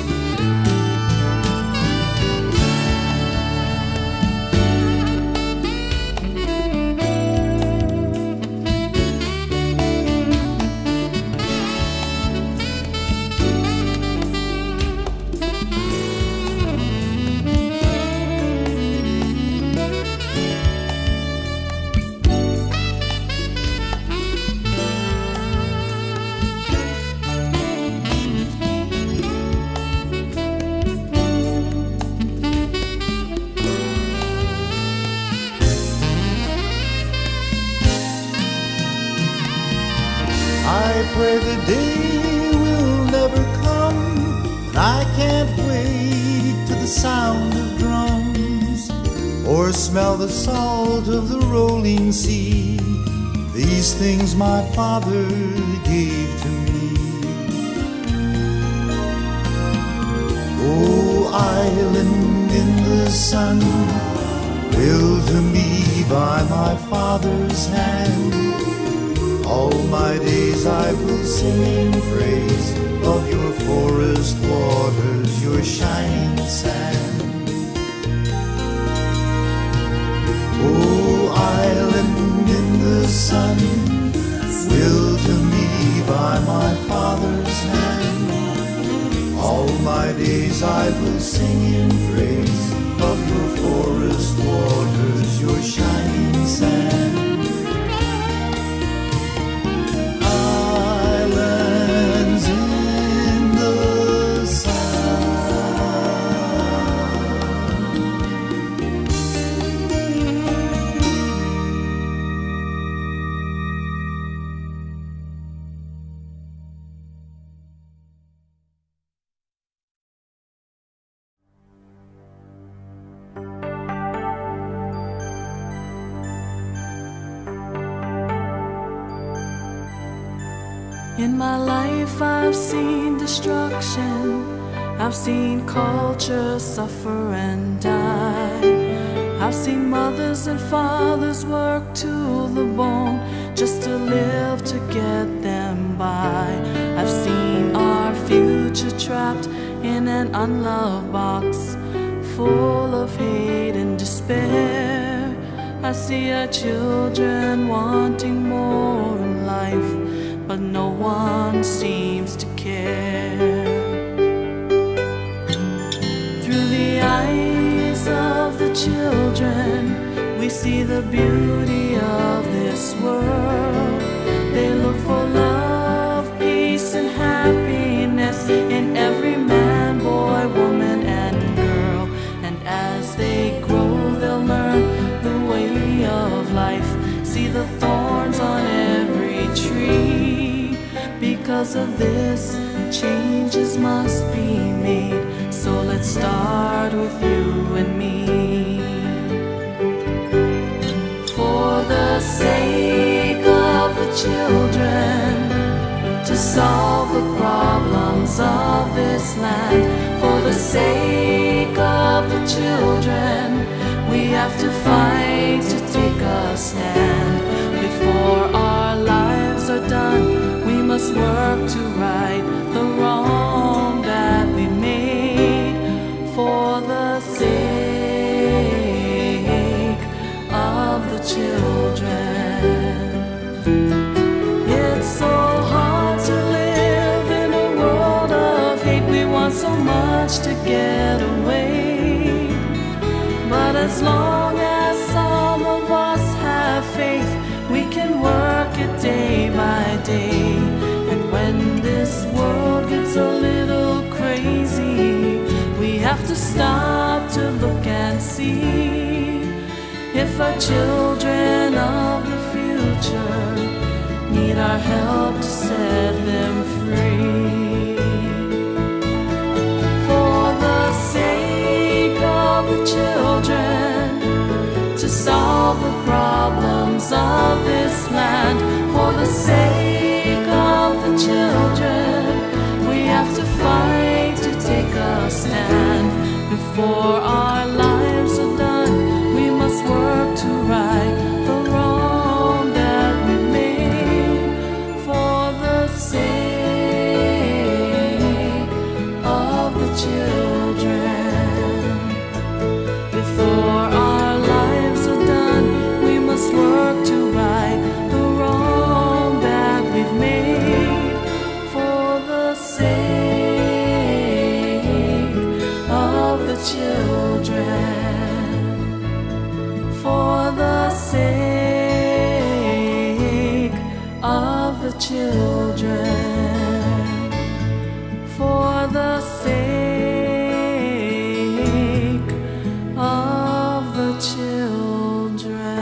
I pray the day will never come when I can't wait to the sound of drums, or smell the salt of the rolling sea. These things my Father gave to me. Oh, island in the sun, willed to me by my Father's hand, all my days I will sing in praise of your forest waters, your shining sand. Son, willed to me by my Father's hand. All my days I will sing in praise of your forest waters, your shining sand. Islands in the In my life I've seen destruction, I've seen culture suffer and die. I've seen mothers and fathers work to the bone just to live to get them by. I've seen our future trapped in an unloved box full of hate and despair. I see our children wanting more in life, but no one seems to care. Through the eyes of the children, we see the beauty of this world. They look for love, peace, and happiness in every man, boy, woman, and girl. And as they grow, they'll learn the way of life, see the thorns on every tree. Because of this, changes must be made. So let's start with you and me. For the sake of the children, to solve the problems of this land. For the sake of the children, we have to fight to take a stand. Before our lives are done, we must work to right the wrong that we made. For the sake of the children. It's so hard to live in a world of hate. We want so much to get away, but as long as some of us have faith, we can work it day by day. And when this world gets a little crazy, we have to stop to look and see if our children of the future need our help to set them free. For the sake of the children, to solve the problems of this land. For the sake of the children, we have to fight to take a stand. Before our lives are done, we must work to right the wrong that we made. For the sake of the children, before our lives are done, we must work to right the wrong that we've made. For the sake of the children, for the sake of the children, for the sake of the children.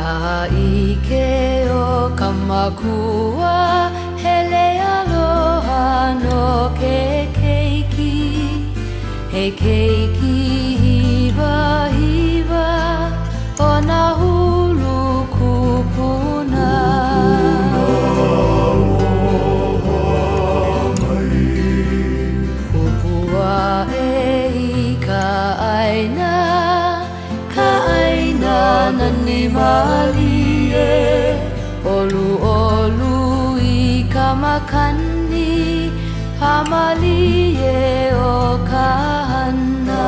Ka ike o ka makua hele aloha no ke keiki. He keiki hiva hiva o na hulu kupuna. Kupua e i ka aina, ka aina nani mali e. Olu olu i ka makani, hamali e o ka hana.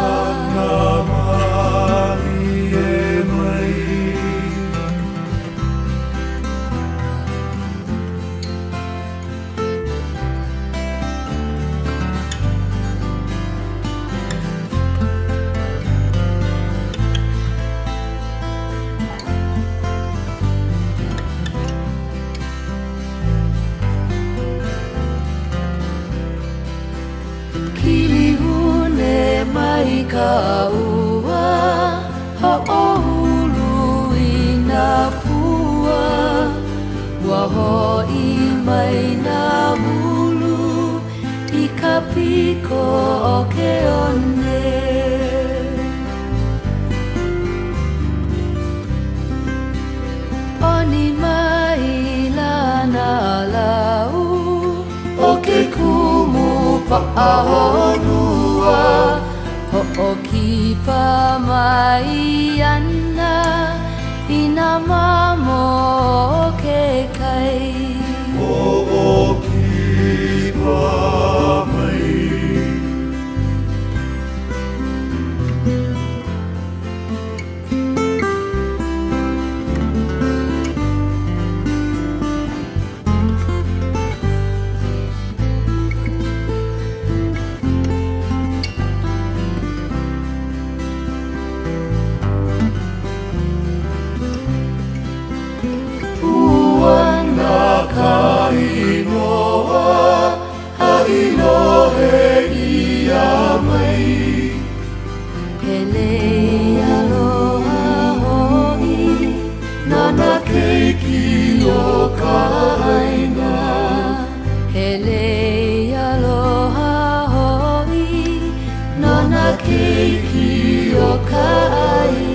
Mai ka ua ho'ohulu i nā pua. Ua ho'i mai nā hulu i ka piko o ke one. Oni mai lana lau o ke kumu pa'ahonua. Ho'okipa mai ana i nā mamo o ke kai. Ho'okipa mai. Ka inoa, hailohe ia mai. Hele aloha hoi, nana keiki o ka aina. Hele aloha hoi, nana keiki o ka aina.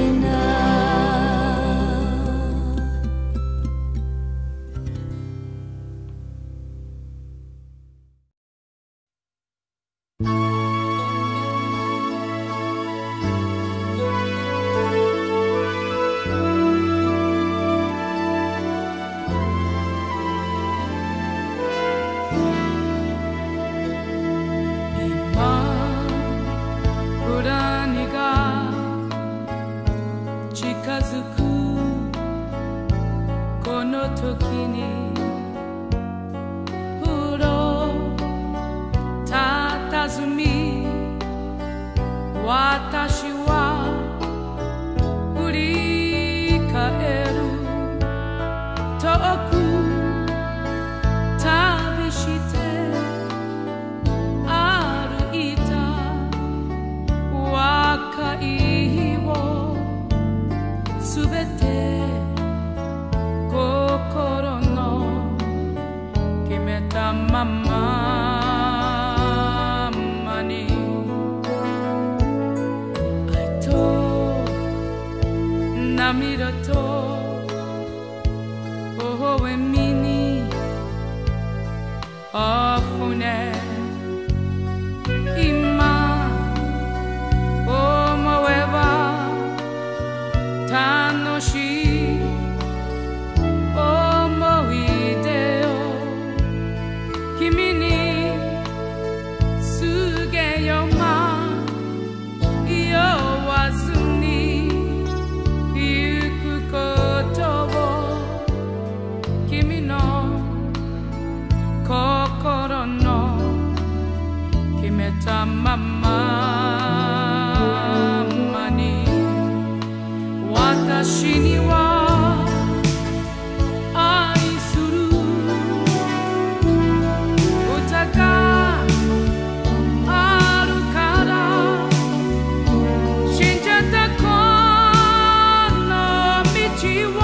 She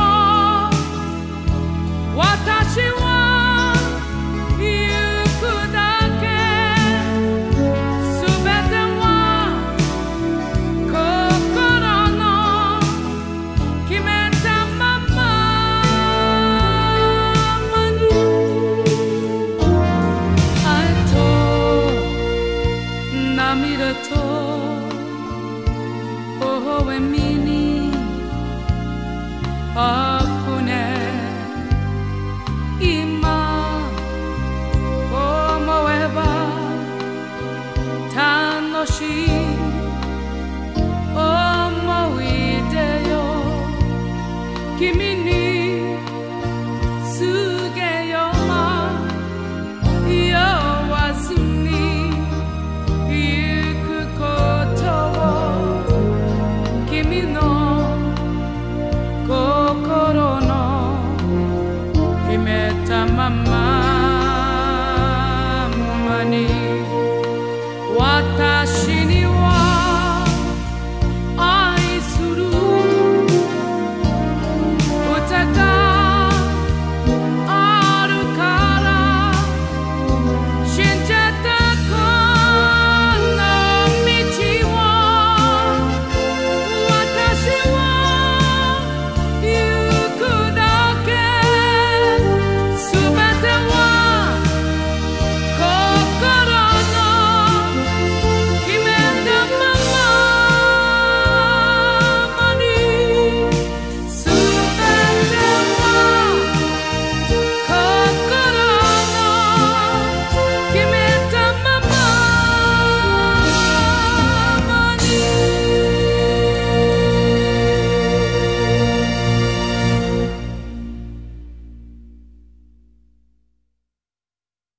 Kimi